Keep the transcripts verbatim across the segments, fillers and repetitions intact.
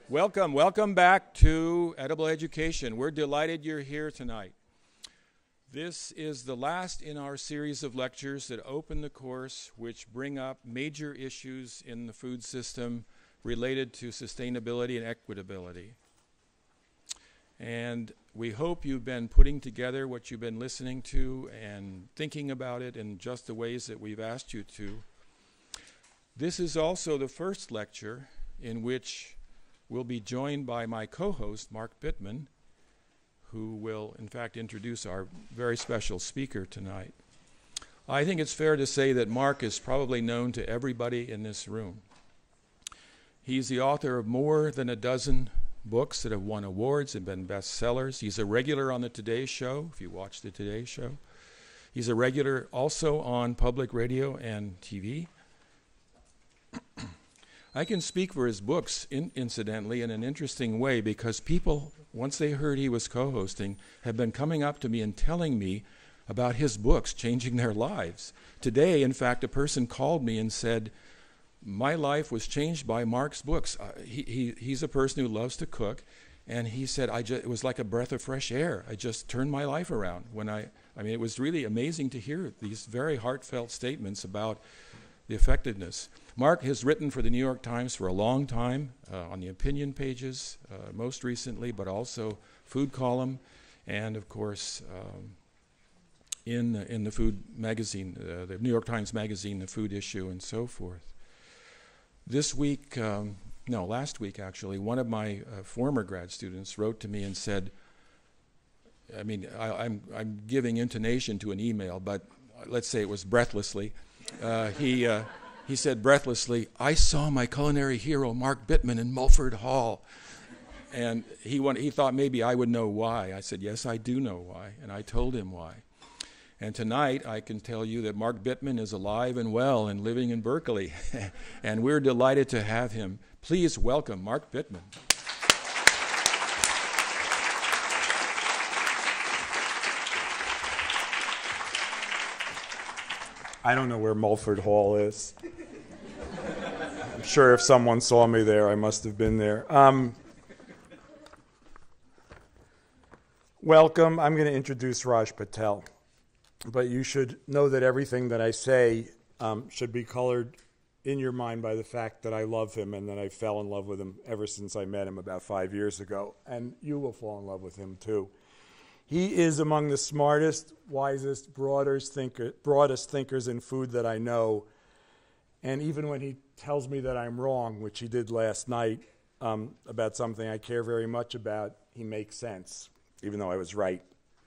Welcome, welcome back to Edible Education. We're delighted you're here tonight. This is the last in our series of lectures that open the course, which bring up major issues in the food system related to sustainability and equitability. And we hope you've been putting together what you've been listening to and thinking about it in just the ways that we've asked you to. This is also the first lecture in which we'll be joined by my co-host, Mark Bittman, who will, in fact, introduce our very special speaker tonight. I think it's fair to say that Mark is probably known to everybody in this room. He's the author of more than a dozen books that have won awards and been bestsellers. He's a regular on the Today Show, if you watch the Today Show. He's a regular also on public radio and T V. I can speak for his books, in, incidentally, in an interesting way, because people, once they heard he was co-hosting, have been coming up to me and telling me about his books changing their lives. Today, in fact, a person called me and said, my life was changed by Mark's books. Uh, he, he, he's a person who loves to cook, and he said, I just, it was like a breath of fresh air. I just turned my life around. When I, I mean, it was really amazing to hear these very heartfelt statements about the effectiveness. Mark has written for the New York Times for a long time, uh, on the opinion pages, uh, most recently, but also food column, and of course um, in, the, in the food magazine, uh, the New York Times magazine, the food issue, and so forth. This week, um, no, last week actually, one of my uh, former grad students wrote to me and said, I mean, I, I'm, I'm giving intonation to an email, but let's say it was breathlessly. Uh, he, uh, he said breathlessly, I saw my culinary hero, Mark Bittman, in Mulford Hall. And he, want, he thought maybe I would know why. I said, yes, I do know why. And I told him why. And tonight, I can tell you that Mark Bittman is alive and well and living in Berkeley. And we're delighted to have him. Please welcome Mark Bittman. I don't know where Mulford Hall is. I'm sure if someone saw me there, I must have been there. Um, welcome. I'm going to introduce Raj Patel. But you should know that everything that I say um, should be colored in your mind by the fact that I love him and that I fell in love with him ever since I met him about five years ago. And you will fall in love with him, too. He is among the smartest, wisest, broadest, thinker, broadest thinkers in food that I know. And even when he tells me that I'm wrong, which he did last night, um, about something I care very much about, he makes sense, even though I was right.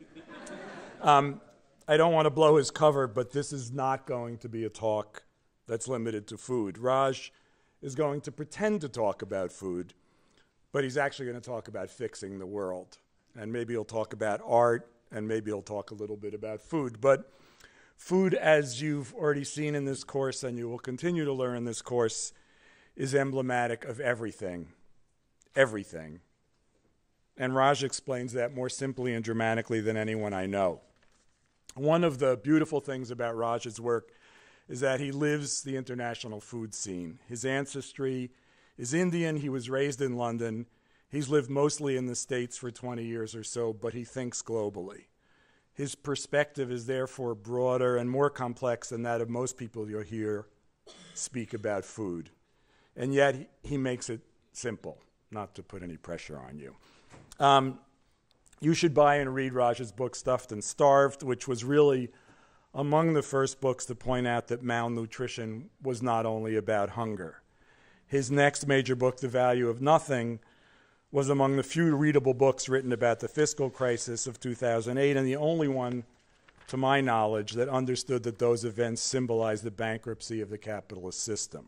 um, I don't want to blow his cover, but this is not going to be a talk that's limited to food. Raj is going to pretend to talk about food, but he's actually going to talk about fixing the world. And maybe he'll talk about art, and maybe he'll talk a little bit about food. But food, as you've already seen in this course, and you will continue to learn in this course, is emblematic of everything. Everything. And Raj explains that more simply and dramatically than anyone I know. One of the beautiful things about Raj's work is that he lives the international food scene. His ancestry is Indian. He was raised in London. He's lived mostly in the States for twenty years or so, but he thinks globally. His perspective is therefore broader and more complex than that of most people you'll hear speak about food. And yet he, he makes it simple, not to put any pressure on you. Um, you should buy and read Raj's book, Stuffed and Starved, which was really among the first books to point out that malnutrition was not only about hunger. His next major book, The Value of Nothing, was among the few readable books written about the fiscal crisis of two thousand eight, and the only one, to my knowledge, that understood that those events symbolized the bankruptcy of the capitalist system.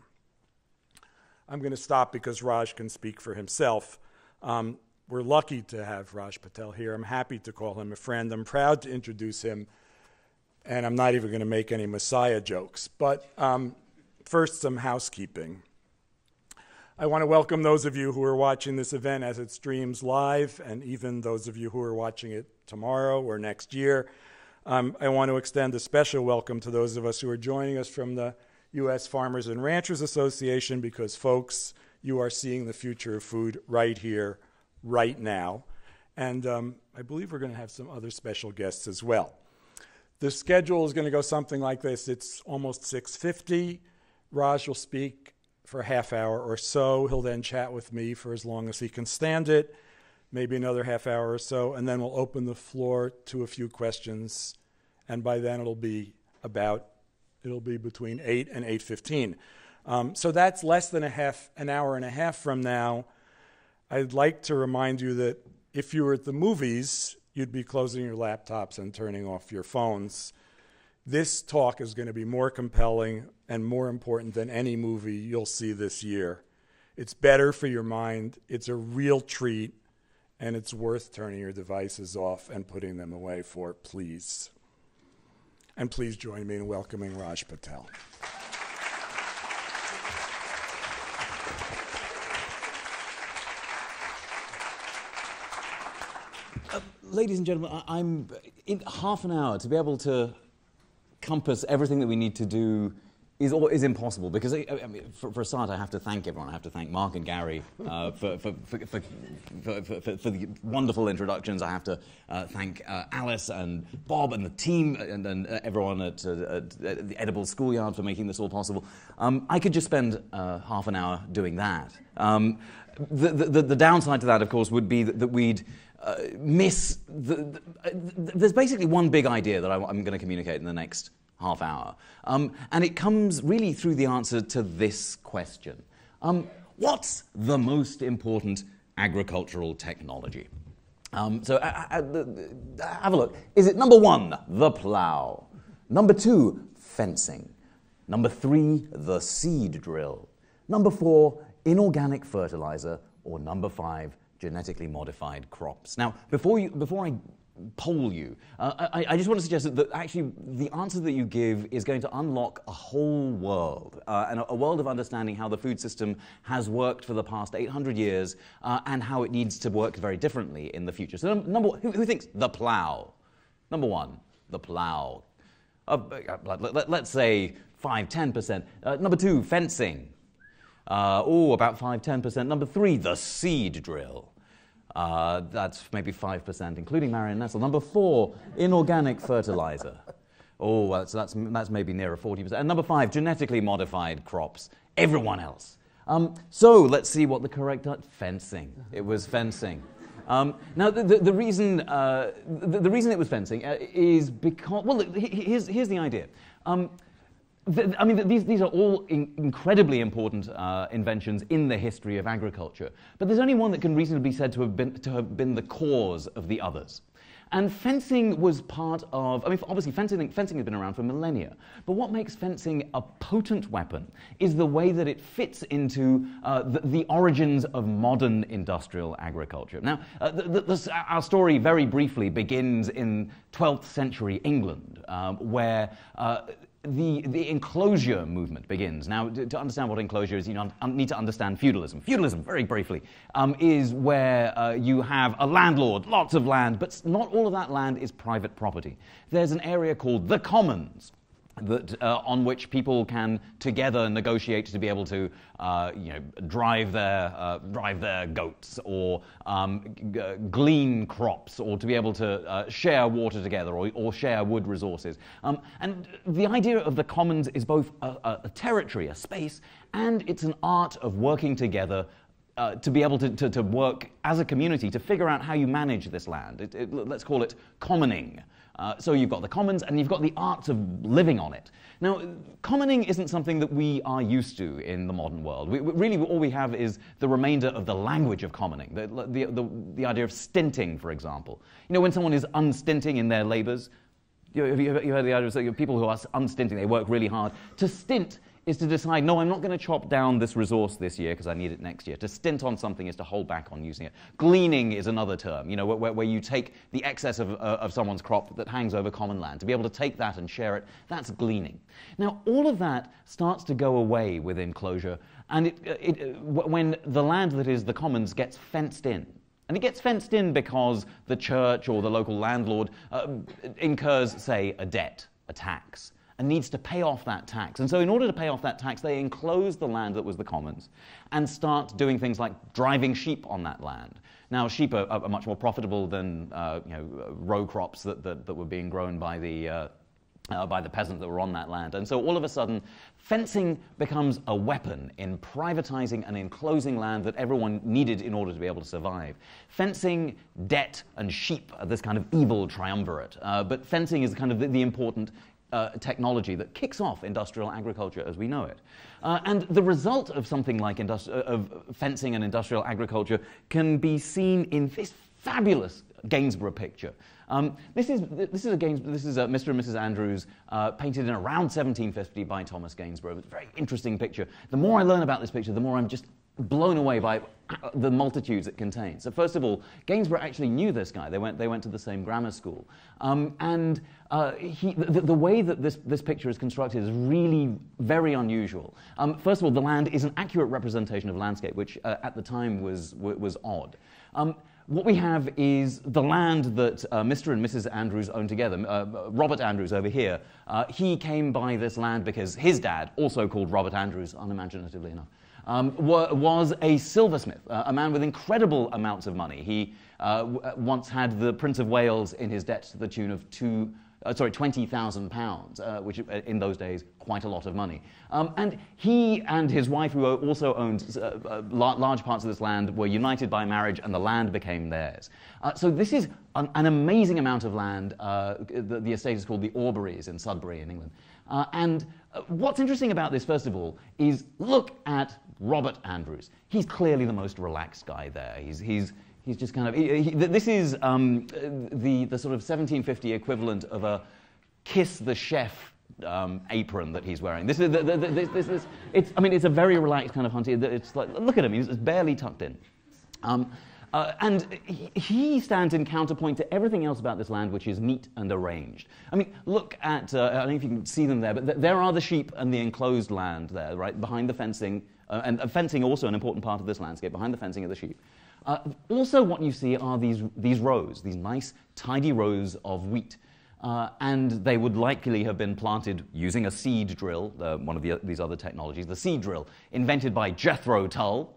I'm going to stop because Raj can speak for himself. Um, we're lucky to have Raj Patel here. I'm happy to call him a friend. I'm proud to introduce him, and I'm not even going to make any Messiah jokes. But um, first, some housekeeping. I want to welcome those of you who are watching this event as it streams live, and even those of you who are watching it tomorrow or next year. Um, I want to extend a special welcome to those of us who are joining us from the U S Farmers and Ranchers Association, because, folks, you are seeing the future of food right here, right now. And um, I believe we're going to have some other special guests as well. The schedule is going to go something like this. It's almost six fifty. Raj will speak for a half hour or so. He'll then chat with me for as long as he can stand it, maybe another half hour or so, and then we'll open the floor to a few questions. And by then it'll be about, it'll be between eight and eight fifteen. Um, so that's less than a half, an hour and a half from now. I'd like to remind you that if you were at the movies, you'd be closing your laptops and turning off your phones. This talk is going to be more compelling and more important than any movie you'll see this year. It's better for your mind, it's a real treat, and it's worth turning your devices off and putting them away for, please. And please join me in welcoming Raj Patel. Uh, ladies and gentlemen, I, I'm in half an hour to be able to compass everything that we need to do is is impossible, because I, I mean, for, for a start, I have to thank everyone. I have to thank Mark and Gary uh, for, for, for, for, for, for, for the wonderful introductions. I have to uh, thank uh, Alice and Bob and the team and, and uh, everyone at, uh, at the Edible Schoolyard for making this all possible. Um, I could just spend uh, half an hour doing that. Um, the, the, the downside to that, of course, would be that, that we'd uh, miss... The, the, uh, there's basically one big idea that I, I'm going to communicate in the next half hour. Um, and it comes really through the answer to this question. Um, what's the most important agricultural technology? Um, so uh, uh, uh, have a look. Is it number one, the plow? Number two, fencing? Number three, the seed drill? Number four, inorganic fertilizer? Or number five, genetically modified crops? Now, before you, before I poll you, uh, I, I just want to suggest that, that actually the answer that you give is going to unlock a whole world, uh, and a, a world of understanding how the food system has worked for the past eight hundred years uh, and how it needs to work very differently in the future. So num number who, who thinks the plow? Number one, the plow. Uh, let, let, let's say five, ten percent. Uh, number two, fencing. Uh, oh, about five, ten percent. Number three, the seed drill. Uh, that's maybe five percent, including Marion Nestle. Number four, inorganic fertilizer. Oh, well, so that's, that's maybe nearer forty percent. And number five, genetically modified crops. Everyone else. Um, so let's see what the correct uh, fencing. It was fencing. Um, now, the, the, the reason uh, the, the reason it was fencing uh, is because, well, here's here's the idea. Um, I mean, these, these are all in incredibly important uh, inventions in the history of agriculture, but there's only one that can reasonably be said to have been, to have been the cause of the others. And fencing was part of, I mean, obviously fencing, fencing has been around for millennia, but what makes fencing a potent weapon is the way that it fits into uh, the, the origins of modern industrial agriculture. Now, uh, the, the, this, our story very briefly begins in twelfth century England, um, where uh, The, the enclosure movement begins. Now, to, to understand what enclosure is, you know, need to understand feudalism. Feudalism, very briefly, um, is where uh, you have a landlord, lots of land, but not all of that land is private property. There's an area called the commons, that uh, on which people can together negotiate to be able to, uh, you know, drive their uh, drive their goats, or um, g glean crops, or to be able to uh, share water together, or, or share wood resources. Um, and the idea of the commons is both a, a territory, a space, and it's an art of working together. Uh, to be able to, to, to work as a community to figure out how you manage this land. It, it, let's call it commoning. Uh, so you've got the commons and you've got the arts of living on it. Now, commoning isn't something that we are used to in the modern world. We, we, really, all we have is the remainder of the language of commoning, the, the, the, the idea of stinting, for example. You know, when someone is unstinting in their labors, you, have you, you heard the idea of so people who are unstinting, they work really hard. To stint is to decide, no, I'm not going to chop down this resource this year because I need it next year. To stint on something is to hold back on using it. Gleaning is another term, you know, where, where you take the excess of, uh, of someone's crop that hangs over common land. To be able to take that and share it, that's gleaning. Now, all of that starts to go away with enclosure, and it, it, it, when the land that is the commons gets fenced in. And it gets fenced in because the church or the local landlord uh, incurs, say, a debt, a tax. and needs to pay off that tax. And so in order to pay off that tax, they enclose the land that was the commons and start doing things like driving sheep on that land. Now, sheep are, are much more profitable than uh, you know, row crops that, that, that were being grown by the, uh, uh, by the peasants that were on that land. And so all of a sudden, fencing becomes a weapon in privatizing and enclosing land that everyone needed in order to be able to survive. Fencing, debt, and sheep are this kind of evil triumvirate. Uh, but fencing is kind of the, the important Uh, technology that kicks off industrial agriculture as we know it. Uh, and the result of something like industri- of fencing and industrial agriculture can be seen in this fabulous Gainsborough picture. Um, this is this is a Gains- this is a Mister and Missus Andrews uh, painted in around seventeen fifty by Thomas Gainsborough. It's a very interesting picture. The more I learn about this picture, the more I'm just blown away by the multitudes it contains. So first of all, Gainsborough actually knew this guy. They went they went to the same grammar school, um, and uh, he, the, the way that this this picture is constructed is really very unusual. Um, first of all, the land is an accurate representation of landscape, which uh, at the time was was odd. Um, What we have is the land that uh, Mister and Missus Andrews own together. Uh, Robert Andrews over here, uh, he came by this land because his dad, also called Robert Andrews, unimaginatively enough, um, wa- was a silversmith, uh, a man with incredible amounts of money. He uh, w- once had the Prince of Wales in his debt to the tune of two, uh, sorry, twenty thousand pounds, uh, which uh, in those days, quite a lot of money. Um, and he and his wife, who also owned uh, uh, la- large parts of this land, were united by marriage, and the land became theirs. Uh, so this is an, an amazing amount of land. Uh, the, the estate is called the Auberries in Sudbury in England. Uh, and uh, what's interesting about this, first of all, is look at Robert Andrews. He's clearly the most relaxed guy there. He's, he's, he's just kind of... He, he, this is um, the, the sort of seventeen fifty equivalent of a Kiss the Chef Um, apron that he's wearing. This is the, the, the, this, this, this, it's. I mean, it's a very relaxed kind of hunting. It's like, look at him; he's barely tucked in, um, uh, and he, he stands in counterpoint to everything else about this land, which is neat and arranged. I mean, look at. Uh, I don't know if you can see them there, but th- there are the sheep and the enclosed land there, right behind the fencing, uh, and uh, fencing also an important part of this landscape. Behind the fencing are the sheep. Uh, also, what you see are these these rows, these nice, tidy rows of wheat. Uh, and they would likely have been planted using a seed drill, uh, one of the, these other technologies, the seed drill, invented by Jethro Tull.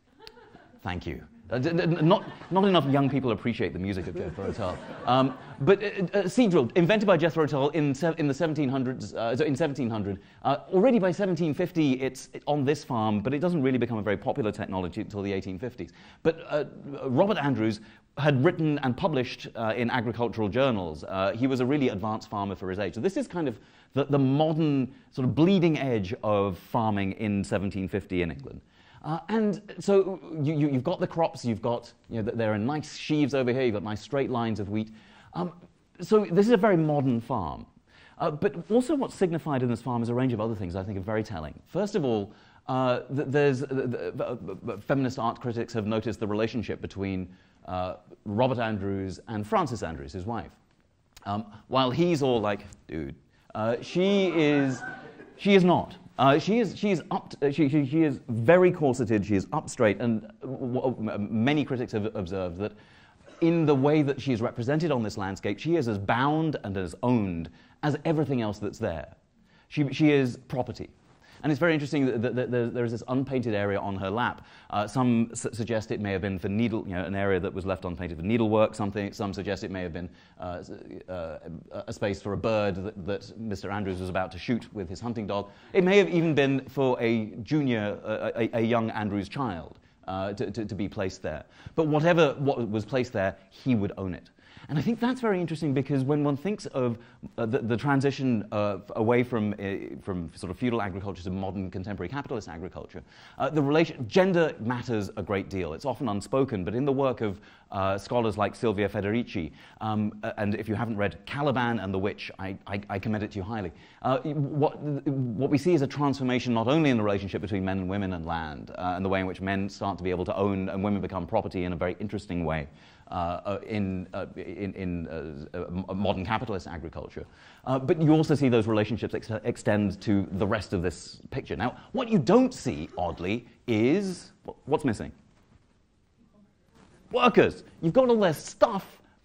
Thank you. Uh, d- d- not, not enough young people appreciate the music of Jethro Tull. Um, but uh, uh, seed drill, invented by Jethro Tull in, se- in the seventeen hundreds, uh, so in seventeen hundred. Uh, already by seventeen fifty, it's on this farm, but it doesn't really become a very popular technology until the eighteen fifties. But uh, Robert Andrews had written and published uh, in agricultural journals. Uh, he was a really advanced farmer for his age. So this is kind of the, the modern sort of bleeding edge of farming in seventeen fifty in England. Uh, and so you, you, you've got the crops, you've got, you know, there are nice sheaves over here, you've got nice straight lines of wheat. Um, so this is a very modern farm. Uh, but also what's signified in this farm is a range of other things I think are very telling. First of all, uh, th- there's uh, the, uh, feminist art critics have noticed the relationship between uh, Robert Andrews and Frances Andrews, his wife. Um, while he's all like, dude, uh, she is, she is not. Uh, she is she is up to, she, she she is very corseted. She is up straight, and w- w- many critics have observed that in the way that she is represented on this landscape, she is as bound and as owned as everything else that's there. She she is property. And it's very interesting that, that, that there is this unpainted area on her lap. Uh, some su- suggest it may have been for needle, you know, an area that was left unpainted for needlework. Something. Some suggest it may have been uh, uh, a space for a bird that, that Mister Andrews was about to shoot with his hunting dog. It may have even been for a junior, uh, a, a young Andrews child uh, to, to, to be placed there. But whatever what was placed there, he would own it. And I think that's very interesting because when one thinks of uh, the, the transition uh, away from uh, from sort of feudal agriculture to modern contemporary capitalist agriculture, uh, the relation gender matters a great deal. It's often unspoken, but in the work of uh, scholars like Silvia Federici, um, and if you haven't read Caliban and the Witch, I, I, I commend it to you highly. Uh, what what we see is a transformation not only in the relationship between men and women and land, uh, and the way in which men start to be able to own and women become property in a very interesting way. Uh, in, uh, in, in uh, modern capitalist agriculture. Uh, but you also see those relationships ex- extend to the rest of this picture. Now, what you don't see, oddly, is... What's missing? Workers. You've got all their stuff,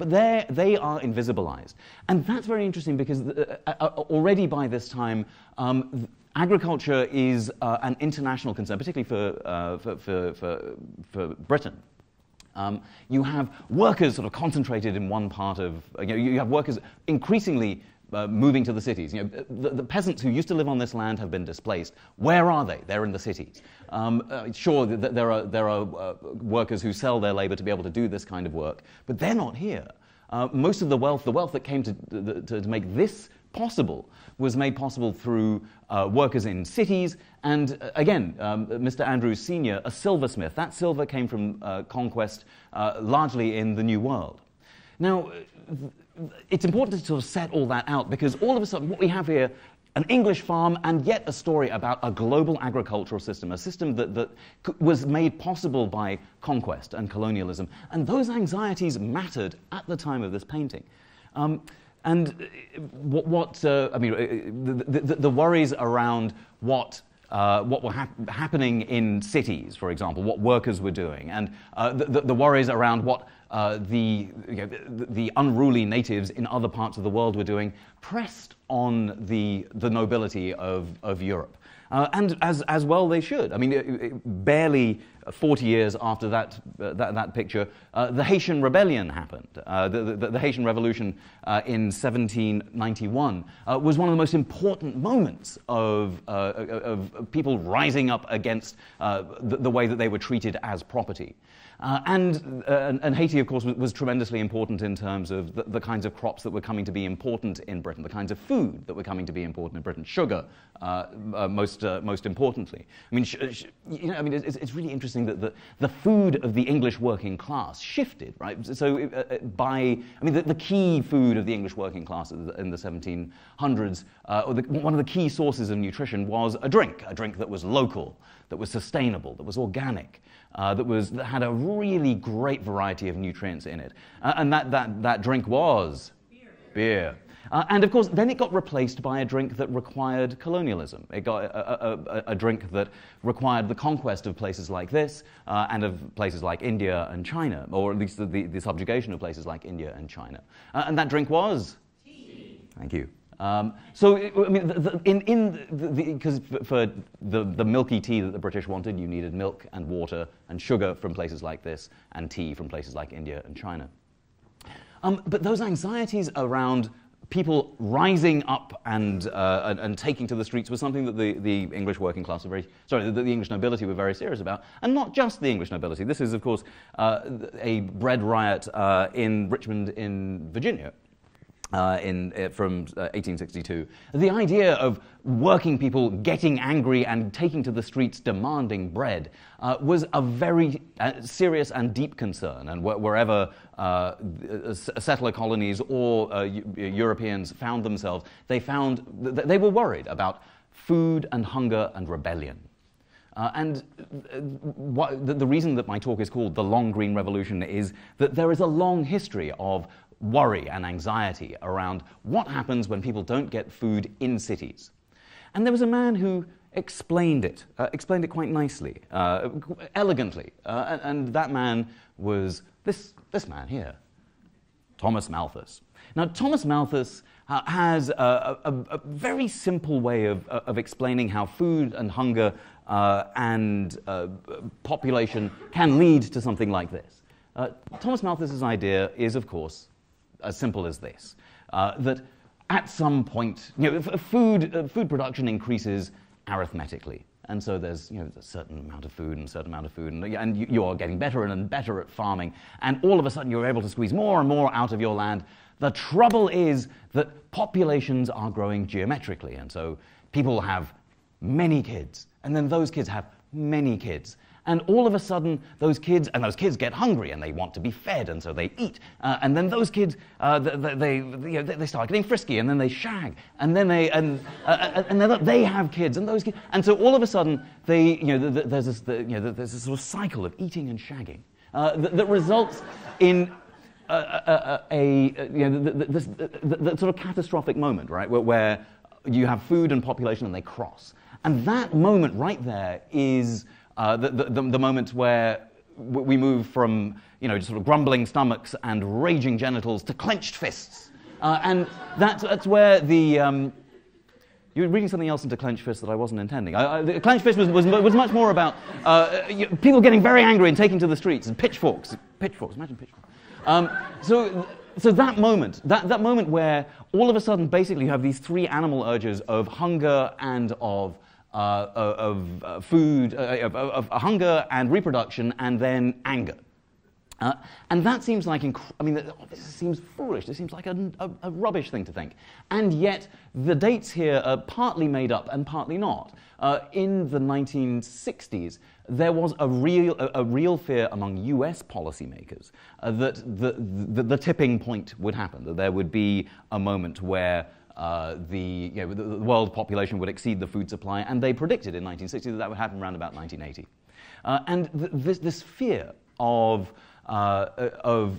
But they they are invisibilized. And that's very interesting because uh, uh, already by this time, um, agriculture is uh, an international concern, particularly for, uh, for, for, for, for Britain. Um, you have workers sort of concentrated in one part of, you know, you have workers increasingly uh, moving to the cities. You know, the, the peasants who used to live on this land have been displaced. Where are they? They're in the cities. Um, uh, sure, th there are, there are uh, workers who sell their labor to be able to do this kind of work, but they're not here. Uh, most of the wealth, the wealth that came to, to, to make this possible was made possible through uh, workers in cities, and uh, again, um, Mister Andrews Senior, a silversmith. That silver came from uh, conquest uh, largely in the New World. Now, it's important to sort of set all that out, because all of a sudden what we have here, an English farm, and yet a story about a global agricultural system, a system that, that was made possible by conquest and colonialism. And those anxieties mattered at the time of this painting. Um, and what, what uh, I mean, the, the, the worries around what Uh, what were hap happening in cities, for example, what workers were doing, and uh, the, the worries around what uh, the, you know, the, the unruly natives in other parts of the world were doing, pressed on the, the nobility of, of Europe. Uh, and as, as well they should. I mean, it, it, barely forty years after that, uh, that, that picture, uh, the Haitian Rebellion happened. Uh, the, the, the Haitian Revolution uh, in seventeen ninety-one uh, was one of the most important moments of, uh, of people rising up against uh, the, the way that they were treated as property. Uh, and, uh, and Haiti, of course, was, was tremendously important in terms of the, the kinds of crops that were coming to be important in Britain, the kinds of food that were coming to be important in Britain. Sugar, uh, uh, most uh, most importantly. I mean, sh sh you know, I mean, it's, it's really interesting that the the food of the English working class shifted, right? So uh, by, I mean, the, the key food of the English working class in the seventeen hundreds, uh, or the, one of the key sources of nutrition was a drink, a drink that was local, that was sustainable, that was organic. Uh, that was that had a really great variety of nutrients in it, uh, and that that that drink was beer. beer. Uh, and of course, then it got replaced by a drink that required colonialism. It got a, a, a, a drink that required the conquest of places like this, uh, and of places like India and China, or at least the, the, the subjugation of places like India and China. Uh, and that drink was tea. Thank you. Um, so, I mean, the, the, in in because for the the milky tea that the British wanted, you needed milk and water and sugar from places like this, and tea from places like India and China. Um, but those anxieties around people rising up and, uh, and and taking to the streets was something that the the English working class were very sorry the, the English nobility were very serious about, and not just the English nobility. This is, of course, uh, a bread riot uh, in Richmond, in Virginia. Uh, in, uh, from uh, eighteen sixty-two. The idea of working people getting angry and taking to the streets demanding bread uh, was a very uh, serious and deep concern, and wh wherever uh, settler colonies or uh, Europeans found themselves, they found th they were worried about food and hunger and rebellion. Uh, and uh, what, the, the reason that my talk is called The Long Green Revolution is that there is a long history of worry and anxiety around what happens when people don't get food in cities. And there was a man who explained it, uh, explained it quite nicely, uh, elegantly, uh, and, and that man was this, this man here, Thomas Malthus. Now, Thomas Malthus uh, has a, a, a very simple way of, of explaining how food and hunger uh, and uh, population can lead to something like this. Uh, Thomas Malthus's idea is, of course, as simple as this, uh, that at some point, you know, food, uh, food production increases arithmetically. And so there's, you know, a certain amount of food and a certain amount of food, and, and you, you are getting better and better at farming, and all of a sudden you're able to squeeze more and more out of your land. The trouble is that populations are growing geometrically, and so people have many kids, and then those kids have many kids. And all of a sudden, those kids, and those kids get hungry, and they want to be fed, and so they eat. Uh, and then those kids, uh, they, they, you know, they start getting frisky, and then they shag, and then they, and, uh, and then they have kids, and those kids, and so all of a sudden, they, you know, there's this, the, you know, there's this sort of cycle of eating and shagging uh, that, that results in a, a, a, you know, the, this, the, the sort of catastrophic moment, right, where, where you have food and population, and they cross. And that moment right there is Uh, the, the, the moment where we move from, you know, sort of grumbling stomachs and raging genitals to clenched fists. Uh, and that's, that's where the... Um, you were reading something else into clenched fists that I wasn't intending. I, I, the clenched fist was, was, was much more about uh, people getting very angry and taking to the streets, and pitchforks. Pitchforks, imagine pitchforks. Um, so, so that moment, that, that moment where all of a sudden basically you have these three animal urges of hunger and of Uh, of uh, food, uh, of, of, of hunger and reproduction, and then anger. Uh, and that seems like, inc- I mean, this seems foolish. This seems like a, a, a rubbish thing to think. And yet, the dates here are partly made up and partly not. Uh, in the nineteen sixties, there was a real, a, a real fear among U S policymakers uh, that the, the, the tipping point would happen, that there would be a moment where Uh, the, you know, the, the world population would exceed the food supply, and they predicted in nineteen sixty that that would happen around about nineteen eighty. Uh, and th- this, this fear of uh, of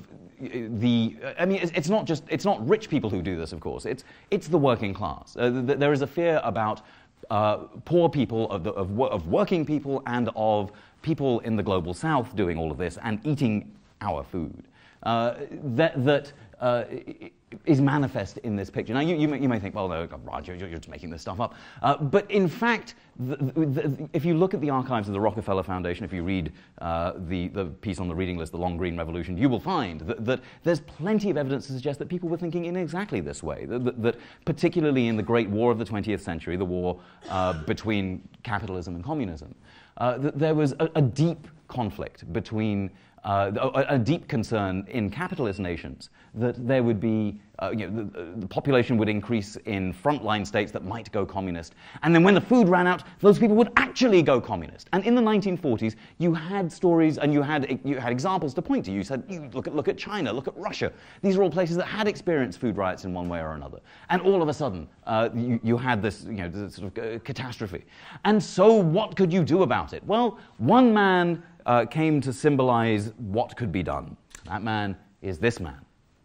the, I mean, it's, it's not just it's not rich people who do this, of course. It's it's the working class. Uh, th- there is a fear about uh, poor people, of, the, of, of working people, and of people in the global South doing all of this and eating our food. Uh, that that. Uh, is manifest in this picture. Now, you, you, may, you may think, well, no, Raj, you're, you're just making this stuff up. Uh, but in fact, the, the, the, if you look at the archives of the Rockefeller Foundation, if you read uh, the, the piece on the reading list, The Long Green Revolution, you will find that, that there's plenty of evidence to suggest that people were thinking in exactly this way, that, that, that particularly in the great war of the twentieth century, the war uh, between capitalism and communism, uh, that there was a, a deep conflict between Uh, a, a deep concern in capitalist nations that there would be, uh, you know, the, the population would increase in frontline states that might go communist. And then when the food ran out, those people would actually go communist. And in the nineteen forties, you had stories and you had you had examples to point to. You said, you look at look at China, look at Russia. These are all places that had experienced food riots in one way or another. And all of a sudden, uh, you, you had this, you know, this sort of uh, catastrophe. And so, what could you do about it? Well, one man Uh, came to symbolize what could be done. That man is this man.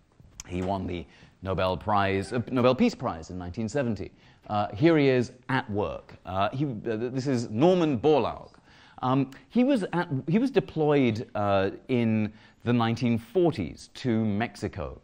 He won the Nobel Prize, uh, Nobel Peace Prize in nineteen seventy. Uh, here he is at work. Uh, he, uh, this is Norman Borlaug. Um, he was at, he was deployed uh, in the nineteen forties to Mexico,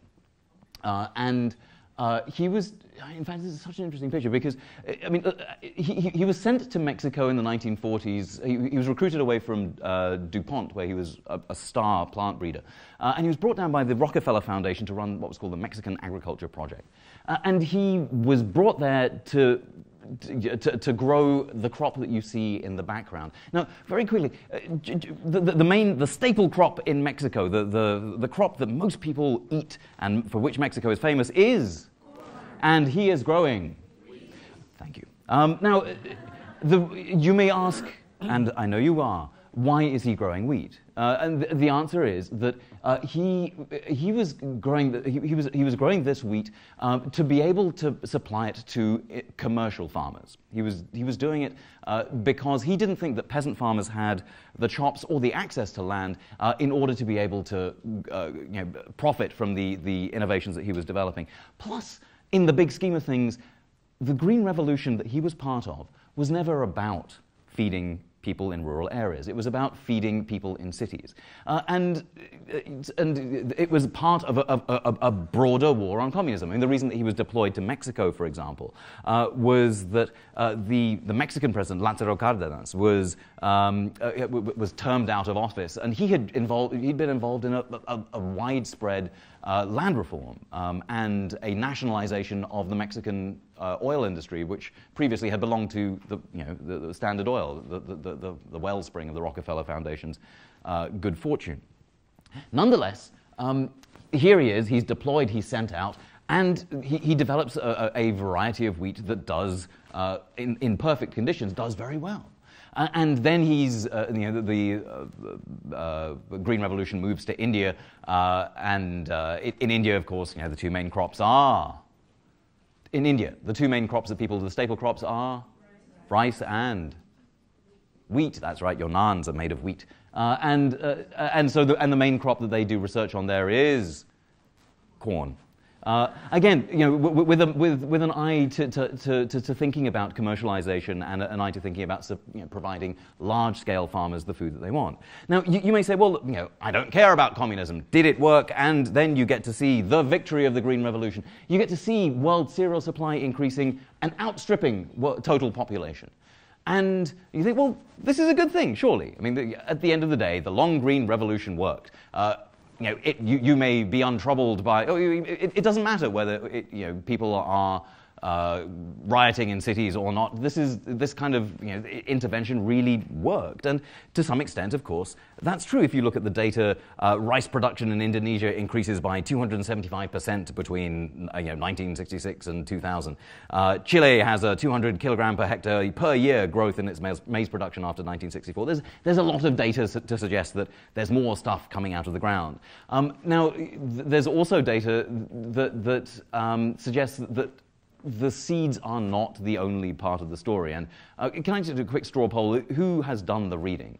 uh, and uh, he was. In fact, this is such an interesting picture because, I mean, uh, he, he was sent to Mexico in the nineteen forties. He, he was recruited away from uh, DuPont, where he was a, a star plant breeder. Uh, and he was brought down by the Rockefeller Foundation to run what was called the Mexican Agriculture Project. Uh, and he was brought there to, to, to grow the crop that you see in the background. Now, very quickly, uh, the, the, the main, the staple crop in Mexico, the, the, the crop that most people eat and for which Mexico is famous is... And he is growing. Thank you. Um, now, the, you may ask, and I know you are, why is he growing wheat? Uh, and th- the answer is that uh, he he was growing the, he, he was he was growing this wheat um, to be able to supply it to uh, commercial farmers. He was he was doing it uh, because he didn't think that peasant farmers had the chops or the access to land uh, in order to be able to uh, you know, profit from the the innovations that he was developing. Plus, in the big scheme of things, the Green Revolution that he was part of was never about feeding people in rural areas. It was about feeding people in cities. Uh, and, and it was part of a, a, a broader war on communism. I mean, the reason that he was deployed to Mexico, for example, uh, was that uh, the, the Mexican president, Lázaro Cárdenas, was, um, uh, was termed out of office. And he had involved, he'd been involved in a, a, a widespread uh, land reform um, and a nationalization of the Mexican uh, oil industry, which previously had belonged to the, you know, the, the Standard Oil, the, the, the, the wellspring of the Rockefeller Foundation's uh, good fortune. Nonetheless, um, here he is, he's deployed, he's sent out, and he, he develops a, a variety of wheat that does, uh, in, in perfect conditions, does very well. Uh, and then he's, uh, you know, the, the uh, uh, Green Revolution moves to India, uh, and uh, it, in India, of course, you know, the two main crops are, in India, the two main crops that people, the staple crops are rice and wheat. That's right, your naans are made of wheat. Uh, and uh, and so the, and the main crop that they do research on there is corn. Uh, again, you know, w with, a, with, with an eye to, to, to, to thinking about commercialization and an eye to thinking about you know, providing large-scale farmers the food that they want. Now, you, you may say, well, you know, I don't care about communism. Did it work? And then you get to see the victory of the Green Revolution. You get to see world cereal supply increasing and outstripping total population. And you think, well, this is a good thing, surely. I mean, the, at the end of the day, the long Green Revolution worked. Uh, You know, it, you, you may be untroubled by. Oh, it, it doesn't matter whether it, you know people are uh, rioting in cities or not. This is this kind of you know intervention really worked, and to some extent, of course, that's true. If you look at the data, uh, rice production in Indonesia increases by two hundred seventy-five percent between uh, you know nineteen sixty-six and two thousand. Uh, Chile has a two hundred kilogram per hectare per year growth in its maize, maize production after nineteen sixty-four. There's there's a lot of data su to suggest that there's more stuff coming out of the ground. Um, now, th there's also data that that um, suggests that the seeds are not the only part of the story. And uh, can I just do a quick straw poll? Who has done the reading?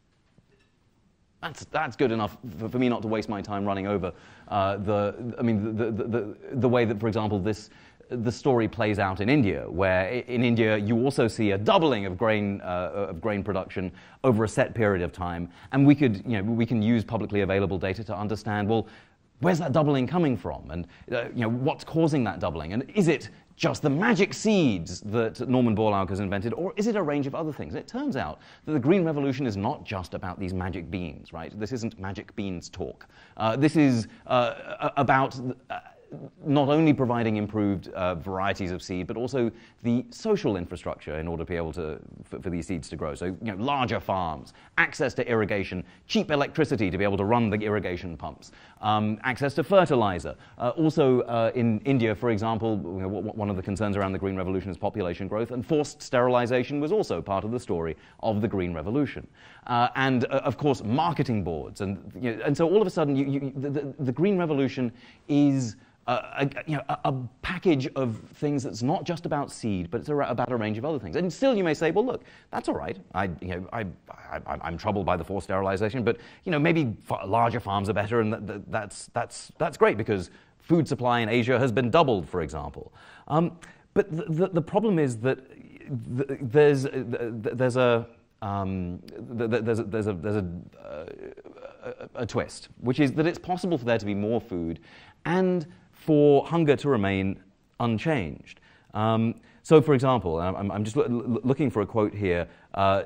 That's, that's good enough for, for me not to waste my time running over uh, the, I mean, the, the, the, the way that, for example, this, the story plays out in India, where in India you also see a doubling of grain, uh, of grain production over a set period of time. And we could, you know, we can use publicly available data to understand, well, where's that doubling coming from? And uh, you know, what's causing that doubling? And is it just the magic seeds that Norman Borlaug has invented, or is it a range of other things? And it turns out that the Green Revolution is not just about these magic beans, right? This isn't magic beans talk. Uh, this is uh, about uh, not only providing improved uh, varieties of seed, but also the social infrastructure in order to be able to, for, for these seeds to grow. So, you know, larger farms, access to irrigation, cheap electricity to be able to run the irrigation pumps, um, access to fertilizer. Uh, also, uh, in India, for example, you know, one of the concerns around the Green Revolution is population growth, and forced sterilization was also part of the story of the Green Revolution. Uh, and, uh, of course, marketing boards. And, you know, and so all of a sudden, you, you, the, the, the Green Revolution is Uh, a, you know, a, a package of things that's not just about seed, but it's a, about a range of other things. And still you may say, well, look, that's all right. I, you know, I, I, I'm troubled by the forced sterilization, but you know, maybe larger farms are better, and that, that, that's, that's, that's great because food supply in Asia has been doubled, for example. Um, but the, the, the problem is that th there's, there's a... Um, there's a, there's a, there's a, uh, a, a twist, which is that it's possible for there to be more food and for hunger to remain unchanged. Um, so, for example, I'm, I'm just lo looking for a quote here uh,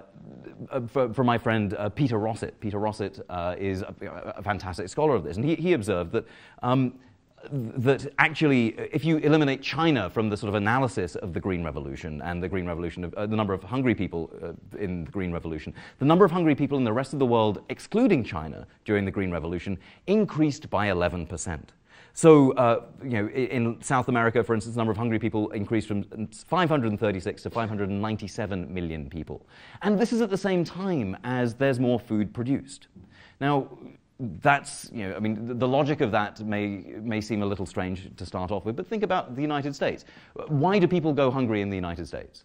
for, for my friend uh, Peter Rossett. Peter Rossett uh, is a, a fantastic scholar of this, and he, he observed that um, that actually, if you eliminate China from the sort of analysis of the Green Revolution and the Green Revolution, of, uh, the number of hungry people uh, in the Green Revolution, the number of hungry people in the rest of the world, excluding China, during the Green Revolution, increased by eleven percent. So, uh, you know, in South America, for instance, the number of hungry people increased from five hundred thirty-six to five hundred ninety-seven million people. And this is at the same time as there's more food produced. Now, that's, you know, I mean, the, the logic of that may, may seem a little strange to start off with, but think about the United States. Why do people go hungry in the United States?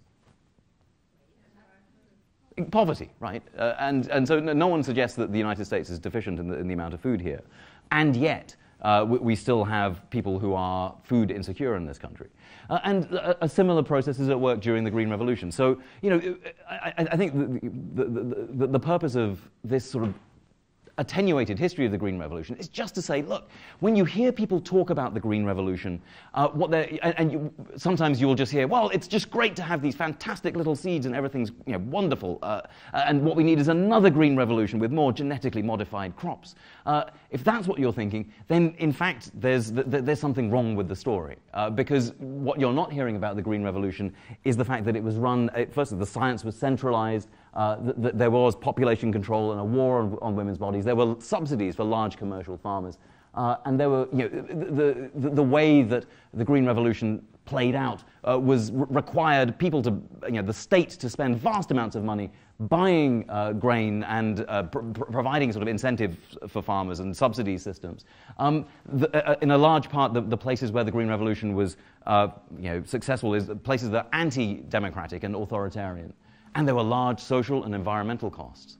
Poverty, right? Uh, and, and so no one suggests that the United States is deficient in the, in the amount of food here. And yet, uh, we, we still have people who are food insecure in this country. Uh, and a, a similar process is at work during the Green Revolution. So, you know, I, I think the, the, the, the purpose of this sort of attenuated history of the Green Revolution is just to say, look, when you hear people talk about the Green Revolution, uh, what they're, and, and you, sometimes you'll just hear, well, it's just great to have these fantastic little seeds and everything's, you know, wonderful, uh, and what we need is another Green Revolution with more genetically modified crops. Uh, if that's what you're thinking, then in fact there's, th there's something wrong with the story, uh, because what you're not hearing about the Green Revolution is the fact that it was run, uh, firstly, the science was centralized, uh, th th there was population control and a war on, on women's bodies. There were subsidies for large commercial farmers, uh, and there were, you know, the, the, the way that the Green Revolution played out uh, was re required people to, you know, the state to spend vast amounts of money buying uh, grain and uh, pr pr providing sort of incentives for farmers and subsidy systems. Um, the, uh, in a large part, the, the places where the Green Revolution was, uh, you know, successful is places that are anti-democratic and authoritarian, and there were large social and environmental costs.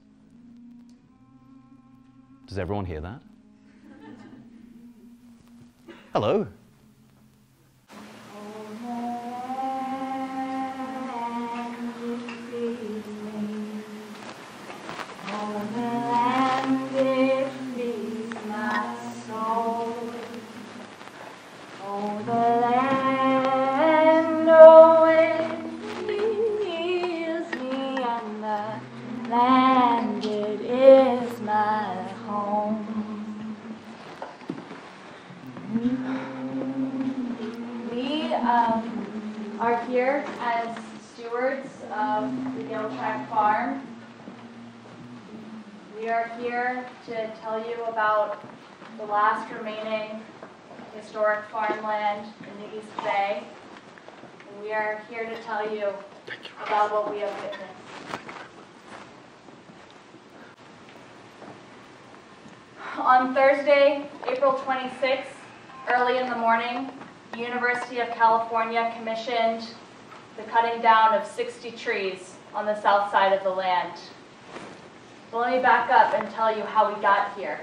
Does everyone hear that? Hello. here as stewards of the Gill Tract Farm. We are here to tell you about the last remaining historic farmland in the East Bay. And we are here to tell you about what we have witnessed. On Thursday, April twenty-sixth, early in the morning, the University of California commissioned the cutting down of sixty trees on the south side of the land. So let me back up and tell you how we got here.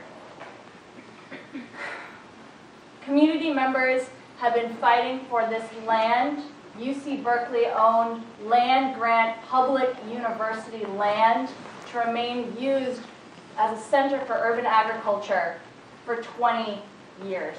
Community members have been fighting for this land, U C Berkeley-owned land grant public university land, to remain used as a center for urban agriculture for twenty years.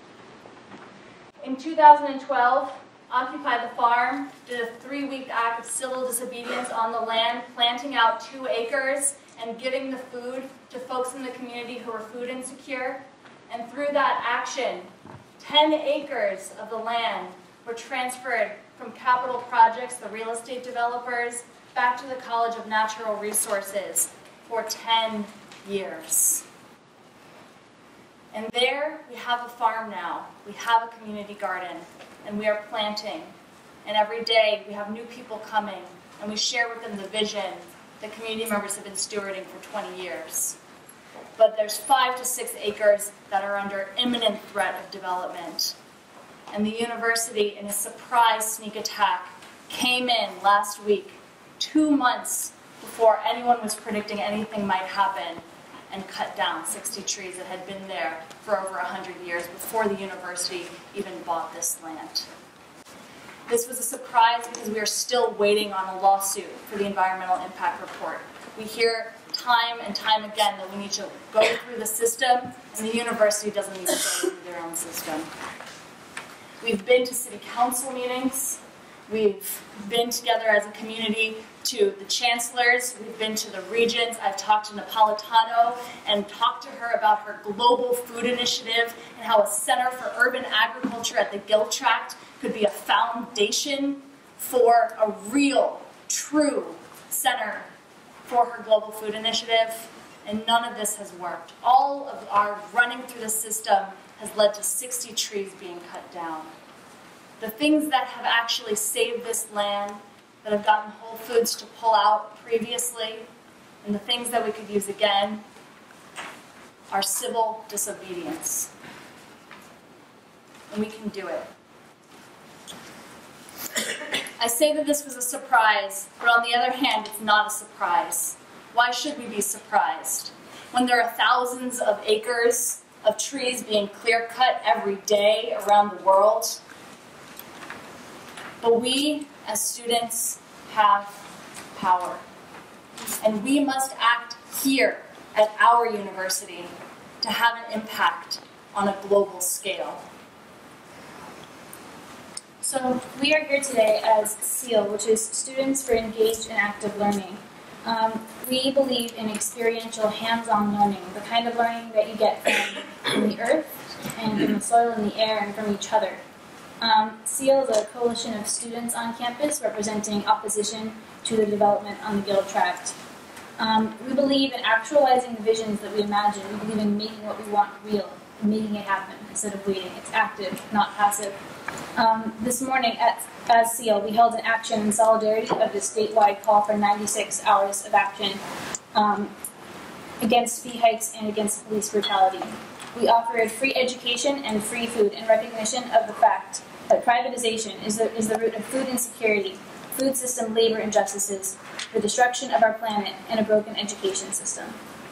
In two thousand twelve, Occupy the Farm did a three-week act of civil disobedience on the land, planting out two acres and giving the food to folks in the community who were food insecure. And through that action, ten acres of the land were transferred from Capital Projects, the real estate developers, back to the College of Natural Resources for ten years. And there we have a farm now. We have a community garden, and we are planting. And every day we have new people coming, and we share with them the vision that community members have been stewarding for twenty years. But there's five to six acres that are under imminent threat of development. And the university, in a surprise sneak attack, came in last week, two months before anyone was predicting anything might happen, and cut down sixty trees that had been there for over one hundred years before the university even bought this land. This was a surprise because we are still waiting on a lawsuit for the environmental impact report. We hear time and time again that we need to go through the system, and the university doesn't even go through their own system. We've been to city council meetings. We've been together as a community to the chancellors. We've been to the regents. I've talked to Napolitano and talked to her about her global food initiative and how a center for urban agriculture at the Gill Tract could be a foundation for a real, true center for her global food initiative. And none of this has worked. All of our running through the system has led to sixty trees being cut down. The things that have actually saved this land, that have gotten Whole Foods to pull out previously, and the things that we could use again, are civil disobedience. And we can do it. I say that this was a surprise, but on the other hand, it's not a surprise. Why should we be surprised? When there are thousands of acres of trees being clear-cut every day around the world. But we, as students, have power. And we must act here at our university to have an impact on a global scale. So we are here today as SEAL, which is Students for Engaged and Active Learning. Um, we believe in experiential, hands-on learning, the kind of learning that you get from the earth and from the soil and the air and from each other. Um, SEAL is a coalition of students on campus representing opposition to the development on the Gill Tract. Um, we believe in actualizing the visions that we imagine. We believe in making what we want real, and making it happen instead of waiting. It's active, not passive. Um, this morning at as SEAL, we held an action in solidarity of the statewide call for ninety-six hours of action um, against fee hikes and against police brutality. We offered free education and free food in recognition of the fact that privatization is the, is the root of food insecurity, food system labor injustices, the destruction of our planet, and a broken education system.